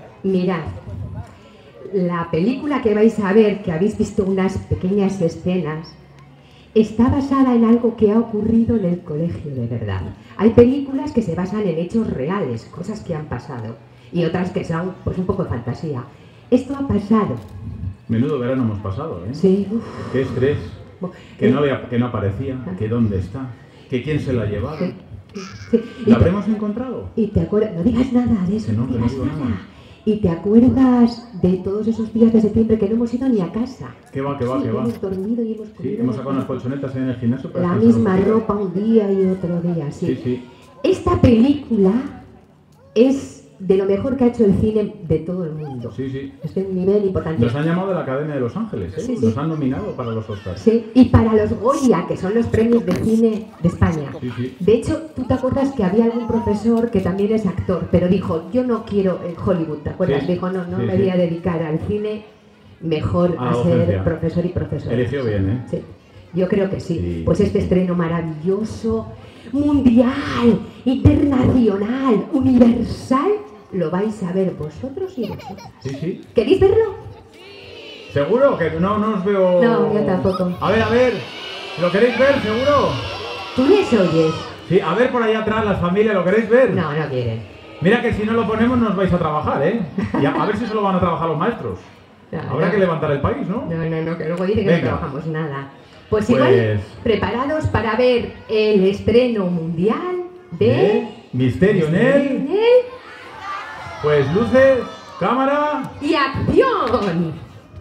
La película que vais a ver, que habéis visto unas pequeñas escenas, está basada en algo que ha ocurrido en el colegio de verdad. Hay películas que se basan en hechos reales, cosas que han pasado, y otras que son pues un poco de fantasía. Esto ha pasado. Menudo verano hemos pasado, ¿eh? Sí. Qué estrés. Que no aparecía, que dónde está, que quién se la ha llevado. Sí. ¿La habremos encontrado? Y te acuerdas, no digas nada de eso, Que no digas digo nada. Y te acuerdas de todos esos días de septiembre que no hemos ido ni a casa. Que va. Hemos dormido y hemos Sí, comido hemos sacado unas colchonetas en el gimnasio para la descansar misma un poquito. ropa un día y otro día, sí. Sí. Esta película es de lo mejor que ha hecho el cine de todo el mundo. Sí. Es de un nivel importante. Nos han llamado de la Academia de Los Ángeles, ¿eh? Sí. Nos han nominado para los Oscars. Sí, y para los Goya, que son los premios de cine de España. Sí. De hecho, tú te acuerdas que había algún profesor que también es actor, pero dijo, yo no quiero Hollywood, ¿te acuerdas? Sí. Dijo, no Sí, me sí. voy a dedicar al cine, mejor A la a ser docencia. profesor y profesora. Eligió bien, ¿eh? Sí, yo creo que sí. Sí. Pues este estreno maravilloso, mundial, internacional, universal, lo vais a ver vosotros y vosotras. Sí, sí. ¿Queréis verlo? ¿Seguro? Que no os veo... No, yo tampoco. A ver, ¿lo queréis ver, seguro? ¿Tú les oyes? Sí, a ver por ahí atrás las familias, ¿lo queréis ver? No, no quieren. Mira que si no lo ponemos no os vais a trabajar, ¿eh? Y a ver si se lo van a trabajar los maestros. No, Habrá no. que levantar el país, ¿no? No, que luego dicen que Venga. no trabajamos nada. Pues igual, preparados para ver el estreno mundial de... Misterio en él. Pues luces, cámara... ¡Y acción!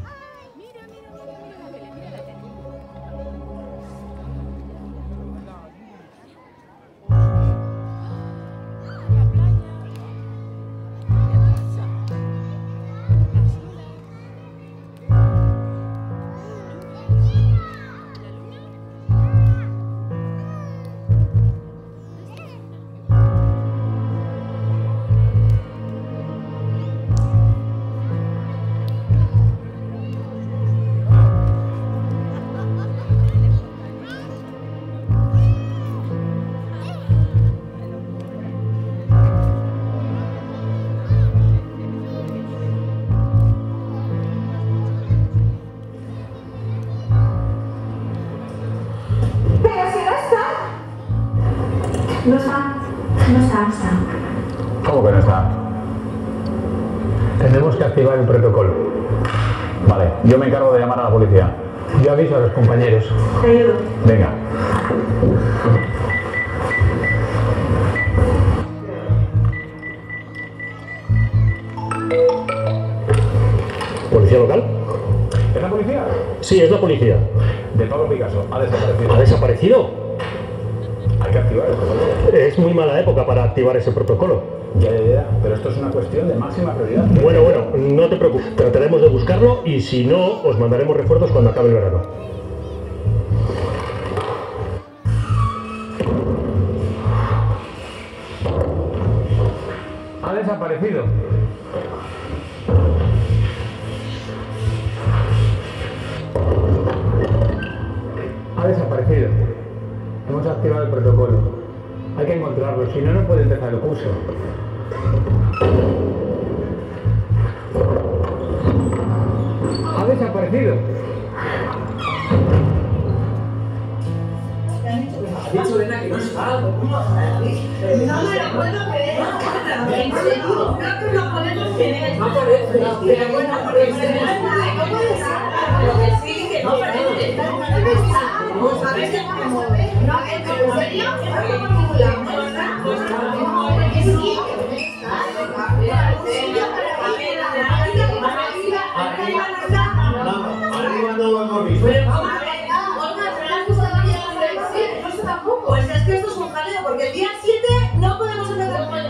No está. ¿Cómo que no está? Tenemos que activar el protocolo. Vale, yo me encargo de llamar a la policía. Yo aviso a los compañeros. Te ayudo. Venga. ¿Policía local? ¿Es la policía? Sí, es la policía. De Pablo Picasso, ha desaparecido. ¿Ha desaparecido? Hay que activar el protocolo. Es muy mala época para activar ese protocolo. Ya, pero esto es una cuestión de máxima prioridad. Bueno, no te preocupes. Trataremos de buscarlo y si no, os mandaremos refuerzos cuando acabe el verano. Ha desaparecido. Ha desaparecido. Hemos activado el protocolo. Hay que encontrarlo, si no, no puede empezar el curso. Ha desaparecido. Ha dicho Elena que no está. No me lo puedo creer. ¿En serio? Creo que lo podemos creer. No aparece. Pero bueno, porque no puede ser. Lo que sí, que no aparece. ¿Dónde está? ¿Vos sabés que vamos a ver? No, ¿en serio? Que no está por ningún lado. Que sí, que Arriba no lo hemos visto. Pues es que esto es un jaleo, porque el día 7 no podemos empezar con el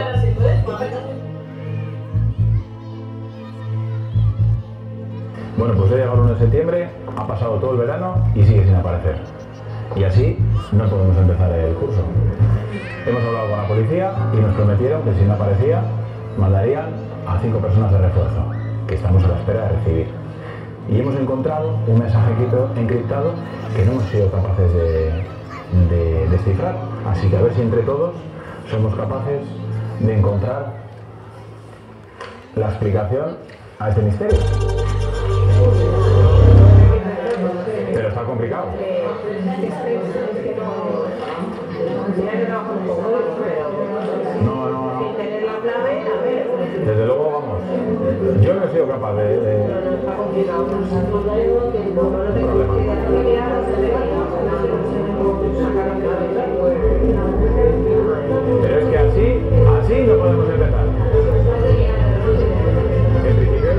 Bueno, pues ya llegó el 1 de septiembre, ha pasado todo el verano y sigue sin aparecer. Y así no podemos empezar el curso. Hemos hablado con la policía y nos prometieron que si no aparecía, mandarían a 5 personas de refuerzo, que estamos a la espera de recibir. Y hemos encontrado un mensajito encriptado que no hemos sido capaces de descifrar. Así que a ver si entre todos somos capaces de encontrar la explicación a este misterio. Pero está complicado. No. Desde luego, vamos. Yo no he sido capaz de... Pero es que así no podemos empezar. En principio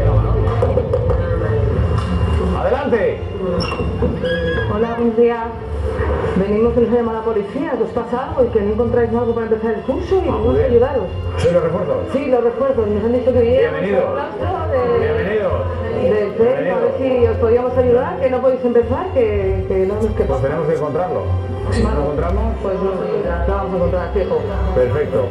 no. ¡Adelante! Hola, buenos días. Venimos que nos ha llamado la policía, que os pasa algo y que no encontráis algo para empezar el curso y vamos a ayudaros. ¿Soy los refuerzos? Sí, los refuerzos. Nos han dicho que vinieron. Bienvenidos. Bienvenidos. Del centro, a ver si os podíamos ayudar, que no podéis empezar, que no nos que Pues tenemos que encontrarlo. Si no lo encontramos, pues lo vamos a encontrar, fijo. Perfecto.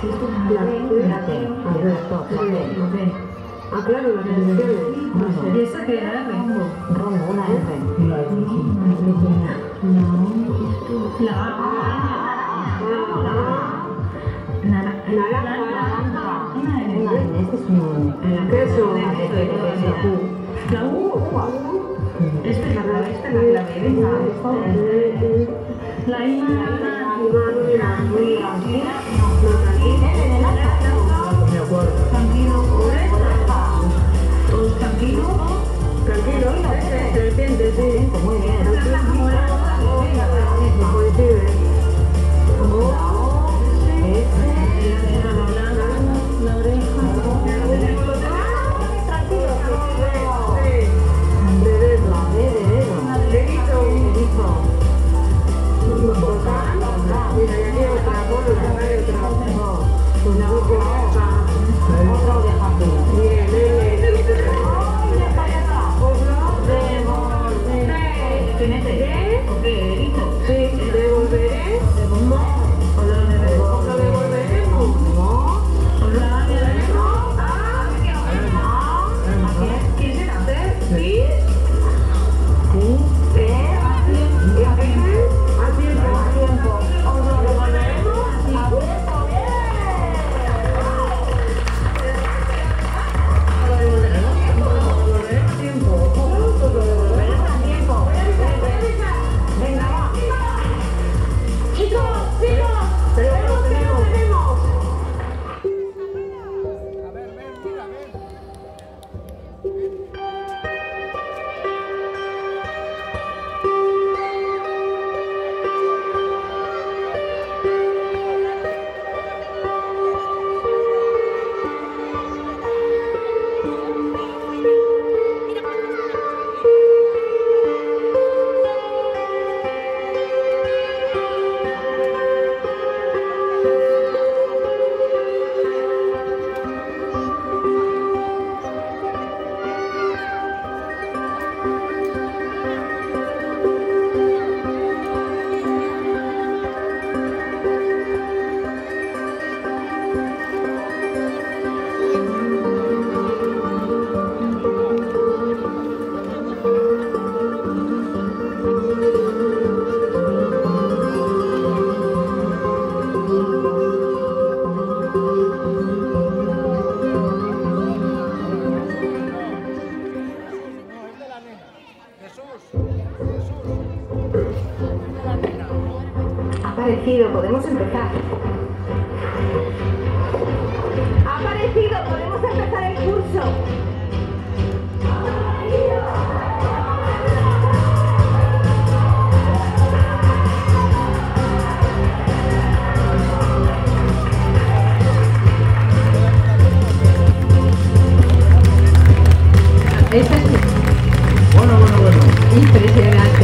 Ah, claro, las iniciales. ¿Y esa qué era? Rombo, una R. La este es un queso. La U. Esta es la clave, la I. Me acuerdo. Tranquilo, serpiente, sí. Muy bien. La oreja. Mira, y aquí otra, una boca, otra oreja aquí. Bien, sí, devolveré. ¿O lo devolveremos? ¿Quién se hace? ¿Sí? A tiempo. ¿Os lo devolveremos? A tiempo, bien. Lo devolveremos a tiempo. Venga, va. Chicos, tenemos. Podemos empezar. Ha aparecido, podemos empezar el curso. Esta es... Bueno. Impresionante.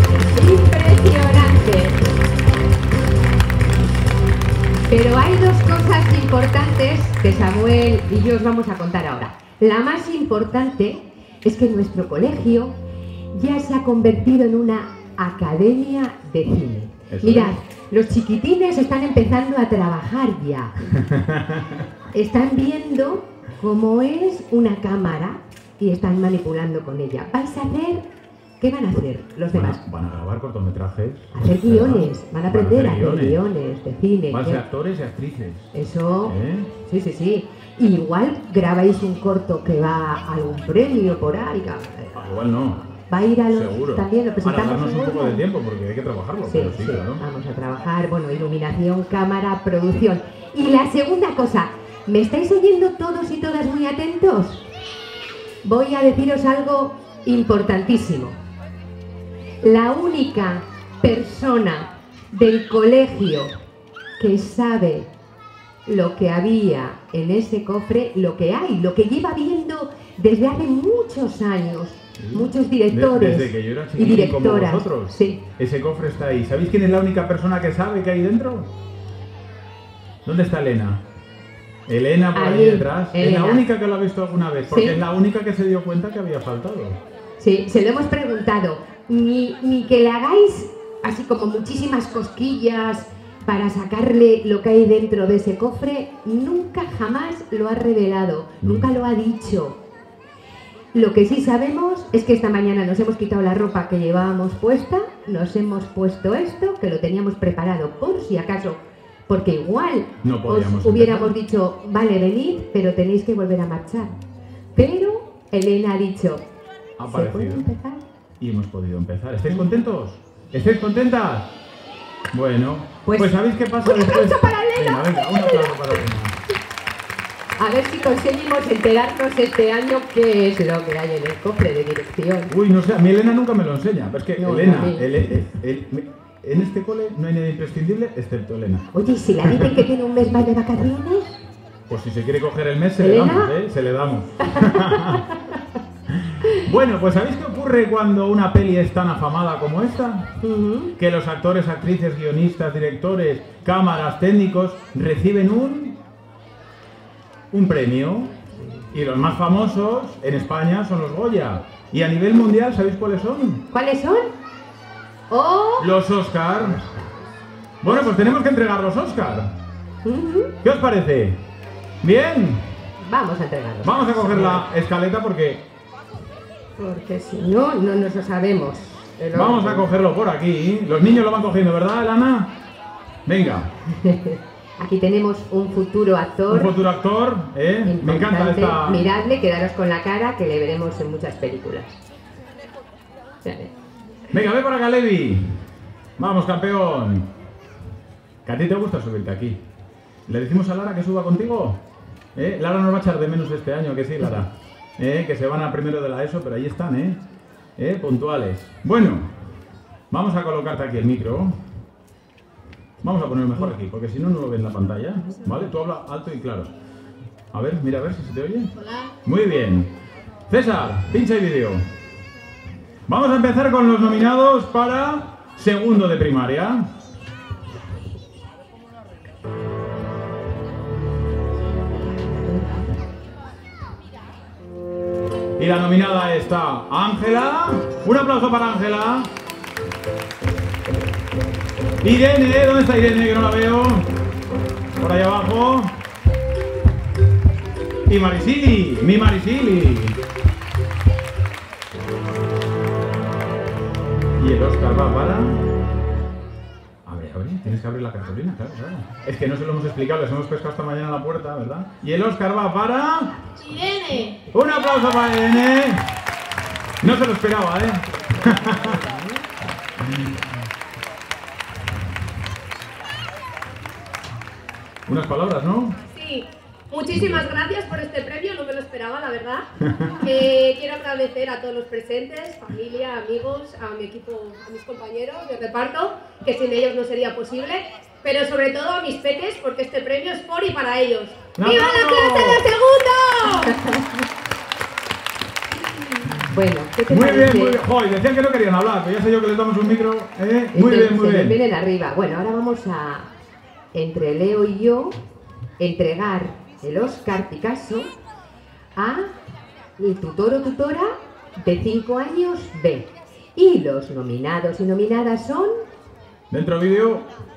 Pero hay dos cosas importantes que Samuel y yo os vamos a contar ahora. La más importante es que nuestro colegio ya se ha convertido en una academia de cine. Mirad, los chiquitines están empezando a trabajar ya. Están viendo cómo es una cámara y están manipulando con ella. ¿Vais a hacer? ¿Qué van a hacer los demás? Van a grabar cortometrajes. Hacer guiones, van a aprender a hacer guiones de cine. Van a ser actores y actrices. Eso, sí. Igual grabáis un corto que va a algún premio por ahí. Igual no. Va a ir a los... Seguro. También lo presentamos. Para darnos un poco de tiempo, porque hay que trabajarlo. Sí, claro. Vamos a trabajar, iluminación, cámara, producción. Y la segunda cosa, ¿me estáis oyendo todos y todas muy atentos? Voy a deciros algo importantísimo. La única persona del colegio que sabe lo que había en ese cofre, lo que hay, lo que lleva viendo desde hace muchos años, muchos directores desde que yo era y chiquitín directoras. Como vosotros. Sí. Ese cofre está ahí. ¿Sabéis quién es la única persona que sabe que hay dentro? ¿Dónde está Elena? Elena por ahí detrás. Elena. Es la única que lo ha visto alguna vez, porque Sí. es la única que se dio cuenta que había faltado. Sí, se lo hemos preguntado. Ni que le hagáis así como muchísimas cosquillas para sacarle lo que hay dentro de ese cofre, nunca jamás lo ha revelado, nunca lo ha dicho. Lo que sí sabemos es que esta mañana nos hemos quitado la ropa que llevábamos puesta, nos hemos puesto esto, que lo teníamos preparado por si acaso, porque igual no os hubiéramos dicho, vale, venid, pero tenéis que volver a marchar. Pero Elena ha dicho, ha ¿se puede aparecido empezar? y hemos podido empezar. ¿Estáis contentos? ¿Estáis contentas? Bueno, pues ¿sabéis qué pasa después? ¡Un aplauso para Elena! Venga, un aplauso para Elena. A ver si conseguimos enterarnos este año qué es lo que hay en el cofre de dirección. Uy, no sé, a mí Elena nunca me lo enseña. Pero es que No, Elena, a mí. en este cole no hay nadie imprescindible excepto Elena. Oye, ¿y si la dicen que tiene un mes más de vacaciones? Pues si se quiere coger el mes, se le ¿Elena? damos, ¿eh? Se le damos. Bueno, pues ¿sabéis qué ocurre cuando una peli es tan afamada como esta? Que los actores, actrices, guionistas, directores, cámaras, técnicos reciben un premio. Y los más famosos en España son los Goya. Y a nivel mundial, ¿sabéis cuáles son? ¿Cuáles son? ¡Oh! Los Oscars. Bueno, pues tenemos que entregar los Oscars. ¿Qué os parece? ¿Bien? Vamos a entregarlos. Vamos a coger la escaleta porque si no, no nos lo sabemos. vamos a cogerlo por aquí. Los niños lo van cogiendo, ¿verdad, Elana? Venga. Aquí tenemos un futuro actor. Un futuro actor, ¿eh? Me encanta esta... Miradle, quedaros con la cara, que le veremos en muchas películas. Vale. Venga, ve por acá, Levi. Vamos, campeón. Que a ti te gusta subirte aquí. ¿Le decimos a Lara que suba contigo? Lara nos va a echar de menos este año, que sí, Lara. Que se van a primero de la ESO, pero ahí están, puntuales. Bueno, vamos a colocarte aquí el micro. Vamos a poner mejor aquí, porque si no, no lo ves en la pantalla. ¿Vale? Tú habla alto y claro. A ver, mira a ver si se te oye. Hola. Muy bien. César, pincha el vídeo. Vamos a empezar con los nominados para segundo de primaria. Y la nominada está Ángela. Un aplauso para Ángela. Irene, ¿dónde está Irene? Que no la veo. Por ahí abajo. Y Marisili, mi Marisili. Y el Oscar va para... Abre, tienes que abrir la cartulina, claro. Es que no se lo hemos explicado, les hemos pescado esta mañana a la puerta, ¿verdad? Y el Oscar va para... Irene. Un aplauso para Irene. No se lo esperaba, ¿eh? Unas palabras, ¿no? Sí, muchísimas gracias por este premio, no me lo esperaba, la verdad. Quiero agradecer a todos los presentes, familia, amigos, a mi equipo, a mis compañeros de reparto, que sin ellos no sería posible, pero sobre todo a mis peques, porque este premio es por y para ellos. ¡Viva la clase de segundo! Bueno, ¿qué te muy parece? bien, muy bien. Joder, decían que no querían hablar, pero ya sé yo que les damos un micro. Muy bien, muy Se bien. nos vienen arriba. Bueno, ahora vamos a, entre Leo y yo, entregar el Oscar Picasso a el tutor o tutora de 5 años B. Y los nominados y nominadas son... Dentro vídeo.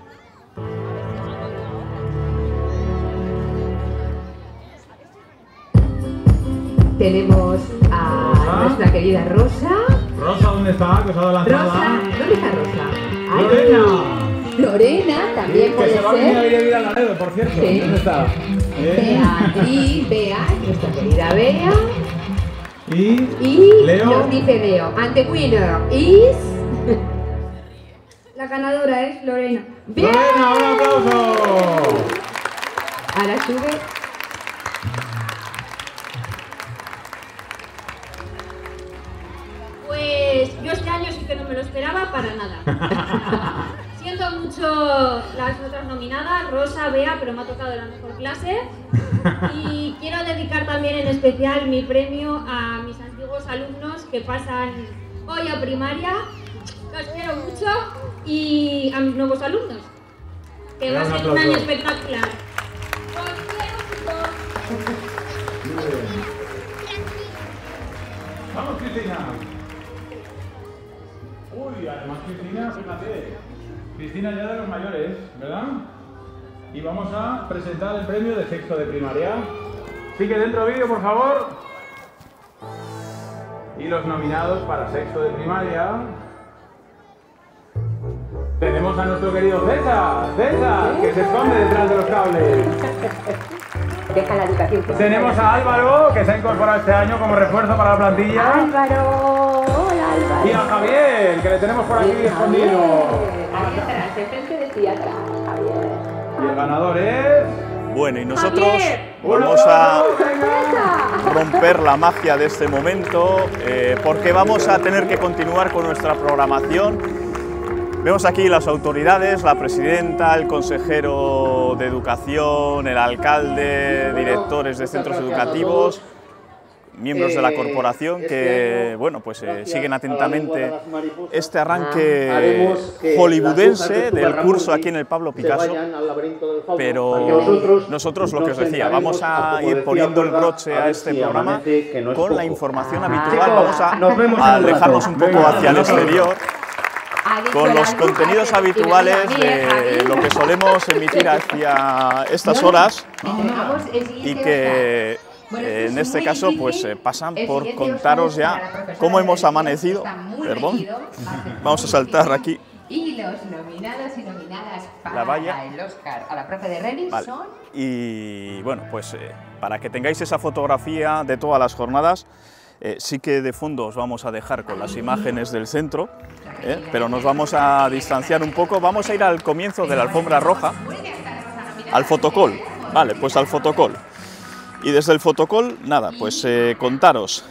Tenemos a nuestra querida Rosa. Rosa, ¿dónde está? Que os ha dado la entrada. Rosa, ¿dónde está Rosa? Ay, Lorena. Lorena, también Que puede se va a venir a ser. vivir a Laredo, por cierto. Sí. ¿Dónde está? Beatriz, Bea, nuestra querida Bea. Y Leo. Nos dice Leo. And the winner is... La ganadora es Lorena. ¡Bien! Lorena, un aplauso. Ahora sube. Pues yo este año sí que no me lo esperaba para nada. Siento mucho las otras nominadas, Rosa, Bea, pero me ha tocado la mejor clase. Y quiero dedicar también en especial mi premio a mis antiguos alumnos que pasan hoy a primaria. Los quiero mucho. Y a mis nuevos alumnos, que va a ser un año espectacular. Os quiero mucho. Vamos, Cristina. Uy, además Cristina, fíjate. Cristina ya de los mayores, ¿verdad? Y vamos a presentar el premio de sexto de primaria. Sigue dentro vídeo, por favor. Y los nominados para sexto de primaria. Tenemos a nuestro querido César, que se esconde detrás de los cables. Deja la educación. Tenemos a Álvaro, que se ha incorporado este año como refuerzo para la plantilla. Álvaro, hola Álvaro. Y a Javier, que le tenemos por aquí escondido. Ahí atrás, enfrente de ti atrás, Javier. Y el ganador es... Bueno, y nosotros vamos a romper la magia de este momento porque vamos a tener que continuar con nuestra programación. Vemos aquí las autoridades, la presidenta, el consejero de educación, el alcalde, directores de centros educativos, miembros de la corporación que, bueno, pues siguen atentamente este arranque hollywoodense del curso aquí en el Pablo Picasso, pero nosotros, lo que os decía, vamos a ir poniendo el broche a este programa con la información habitual, vamos a alejarnos un poco hacia el exterior, con los contenidos habituales de lo que solemos emitir hacia estas horas y que en este caso pues pasan por contaros ya cómo hemos amanecido. Perdón, vamos a saltar aquí. Y los nominados y nominadas para la valla. el Oscar a la profe de Renis son... Y bueno, pues para que tengáis esa fotografía de todas las jornadas, sí que de fondo os vamos a dejar con las imágenes del centro, pero nos vamos a distanciar un poco, vamos a ir al comienzo de la alfombra roja, al fotocall, vale, pues al fotocall. Y desde el fotocall, nada, pues contaros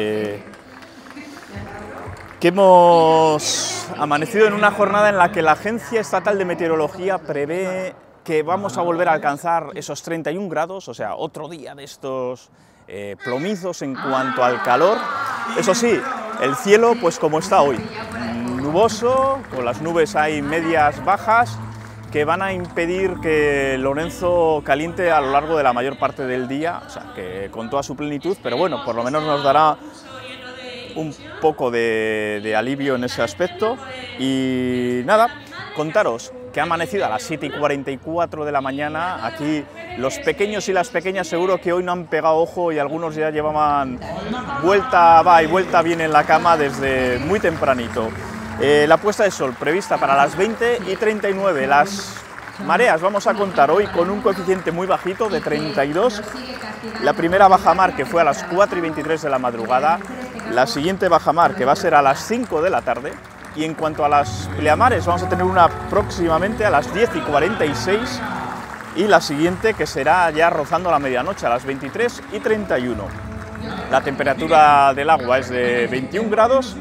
que hemos amanecido en una jornada en la que la Agencia Estatal de Meteorología prevé que vamos a volver a alcanzar esos 31 grados, o sea, otro día de estos plomizos en cuanto al calor. Eso sí, el cielo pues como está hoy, nuboso, con las nubes hay medias bajas que van a impedir que Lorenzo caliente a lo largo de la mayor parte del día, o sea, que con toda su plenitud, pero bueno, por lo menos nos dará un poco de alivio en ese aspecto. Y nada, contaros que ha amanecido a las 7:44 de la mañana. Aquí los pequeños y las pequeñas seguro que hoy no han pegado ojo y algunos ya llevaban vuelta va y vuelta bien en la cama desde muy tempranito. La puesta de sol prevista para las 20:39. Las mareas vamos a contar hoy con un coeficiente muy bajito de 32. La primera bajamar que fue a las 4:23 de la madrugada. La siguiente bajamar que va a ser a las 5 de la tarde. Y en cuanto a las pleamares, vamos a tener una próximamente a las 10:46 y la siguiente que será ya rozando la medianoche a las 23:31. La temperatura del agua es de 21 grados.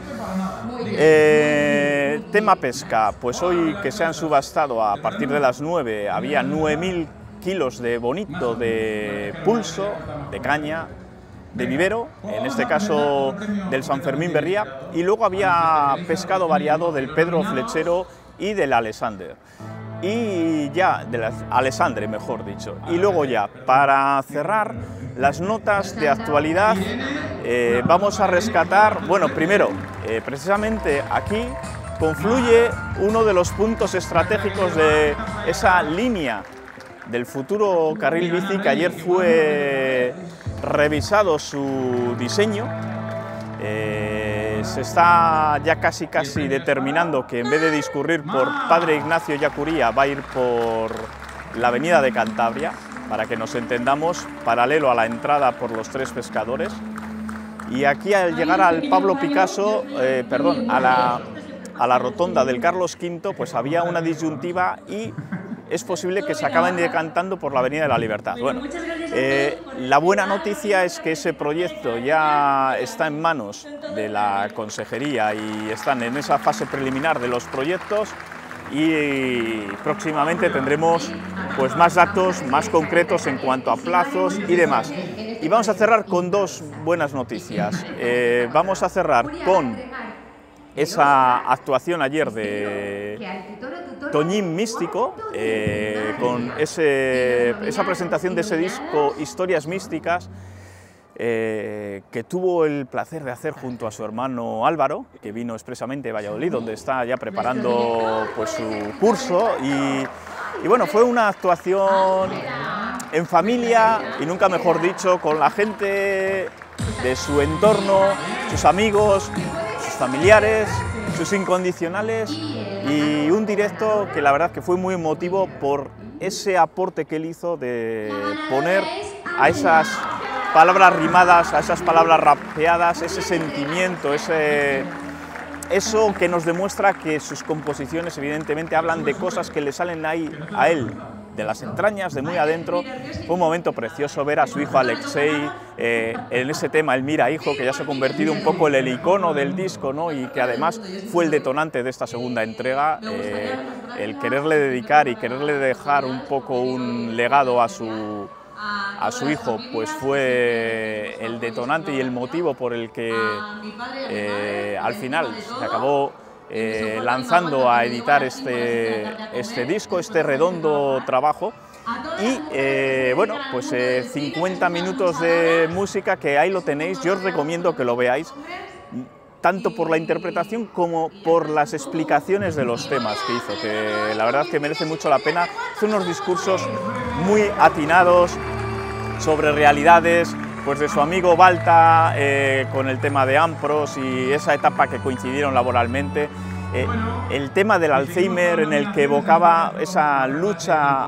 Tema pesca, pues hoy que se han subastado a partir de las 9, había 9.000 kilos de bonito de pulso, de caña, de vivero, en este caso del San Fermín Berría, y luego había pescado variado del Pedro Flechero y del Alexander. Y ya, del Alexandre mejor dicho. Y luego ya, para cerrar las notas de actualidad, vamos a rescatar, bueno, primero, precisamente aquí confluye uno de los puntos estratégicos de esa línea del futuro carril bici que ayer fue revisado su diseño. Se está ya casi determinando que en vez de discurrir por Padre Ignacio Yacuría va a ir por la avenida de Cantabria, para que nos entendamos, paralelo a la entrada por los Tres Pescadores. Y aquí al llegar al Pablo Picasso, a la rotonda del Carlos V, pues había una disyuntiva y es posible que se acaben decantando por la Avenida de la Libertad. Bueno, la buena noticia es que ese proyecto ya está en manos de la Consejería y están en esa fase preliminar de los proyectos y próximamente tendremos pues más datos más concretos en cuanto a plazos y demás. Y vamos a cerrar con dos buenas noticias. Vamos a cerrar con esa actuación ayer de Toñín Místico, con esa presentación de ese disco Historias Místicas, que tuvo el placer de hacer junto a su hermano Álvaro, que vino expresamente de Valladolid, donde está ya preparando pues, su curso, y bueno, fue una actuación en familia y nunca mejor dicho, con la gente de su entorno, sus amigos, sus familiares, sus incondicionales, y un directo que la verdad que fue muy emotivo por ese aporte que él hizo de poner a esas palabras rimadas, a esas palabras rapeadas, ese sentimiento, eso que nos demuestra que sus composiciones evidentemente hablan de cosas que le salen ahí a él, de las entrañas, de muy adentro. Fue un momento precioso ver a su hijo Alexei en ese tema, el Mira Hijo, que ya se ha convertido un poco en el icono del disco, ¿no? Y que además fue el detonante de esta segunda entrega, el quererle dedicar y quererle dejar un poco un legado a su hijo, pues fue el detonante y el motivo por el que al final se acabó lanzando a editar este disco, este redondo trabajo. Y bueno, pues 50 minutos de música, que ahí lo tenéis. Yo os recomiendo que lo veáis, tanto por la interpretación como por las explicaciones de los temas que hizo, que la verdad que merece mucho la pena. Son unos discursos muy atinados sobre realidades, pues de su amigo Balta, con el tema de Ampros y esa etapa que coincidieron laboralmente, el tema del Alzheimer, en el que evocaba esa lucha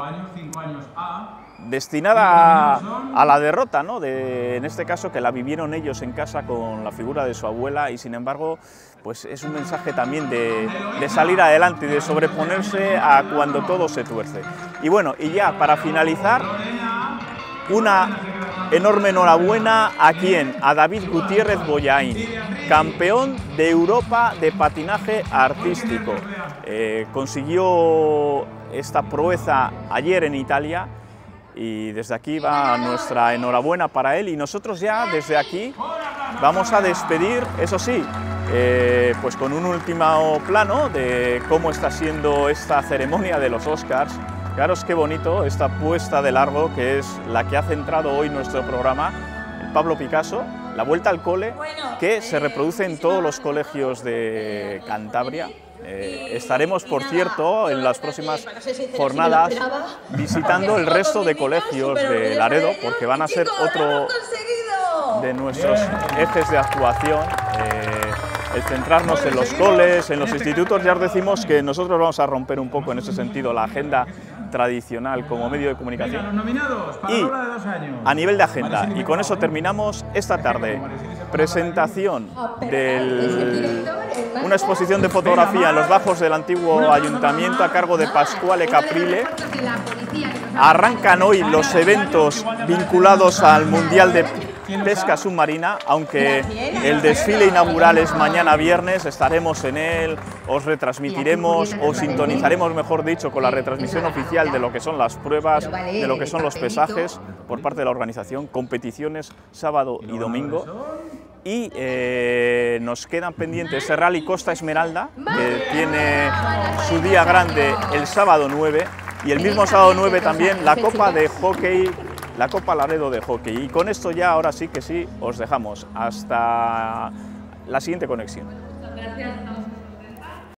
destinada a la derrota, ¿no? En este caso que la vivieron ellos en casa con la figura de su abuela, y sin embargo pues es un mensaje también de salir adelante y de sobreponerse a cuando todo se tuerce. Y bueno, y ya para finalizar, una enorme enhorabuena a quién, a David Gutiérrez Bollaín, campeón de Europa de patinaje artístico. Consiguió esta proeza ayer en Italia, y desde aquí va nuestra enhorabuena para él, y nosotros ya desde aquí vamos a despedir, eso sí, pues con un último plano de cómo está siendo esta ceremonia de los Oscars. Fijaros qué bonito esta puesta de largo, que es la que ha centrado hoy nuestro programa, el Pablo Picasso, la vuelta al cole, que se reproduce en todos los colegios de Cantabria. Estaremos, por cierto, en las próximas jornadas visitando el resto de colegios de Laredo, porque van a ser otro de nuestros ejes de actuación. El centrarnos en los coles, en los institutos. Ya os decimos que nosotros vamos a romper un poco en ese sentido la agenda tradicional como medio de comunicación. Y a nivel de agenda, y con eso terminamos esta tarde, presentación de una exposición de fotografía en los bajos del antiguo ayuntamiento a cargo de Pasquale Caprile. Arrancan hoy los eventos vinculados al Mundial de Pesca Submarina, aunque el desfile inaugural es mañana viernes. Estaremos en él, os retransmitiremos, os sintonizaremos, mejor dicho, con la retransmisión oficial de lo que son las pruebas, de lo que son los pesajes por parte de la organización, competiciones sábado y domingo. Y nos quedan pendientes ese Rally Costa Esmeralda, que tiene su día grande el sábado 9, y el mismo sábado 9 también la Copa de Hockey, la Copa Laredo de Hockey. Y con esto ya, ahora sí que sí, os dejamos hasta la siguiente conexión. Gracias.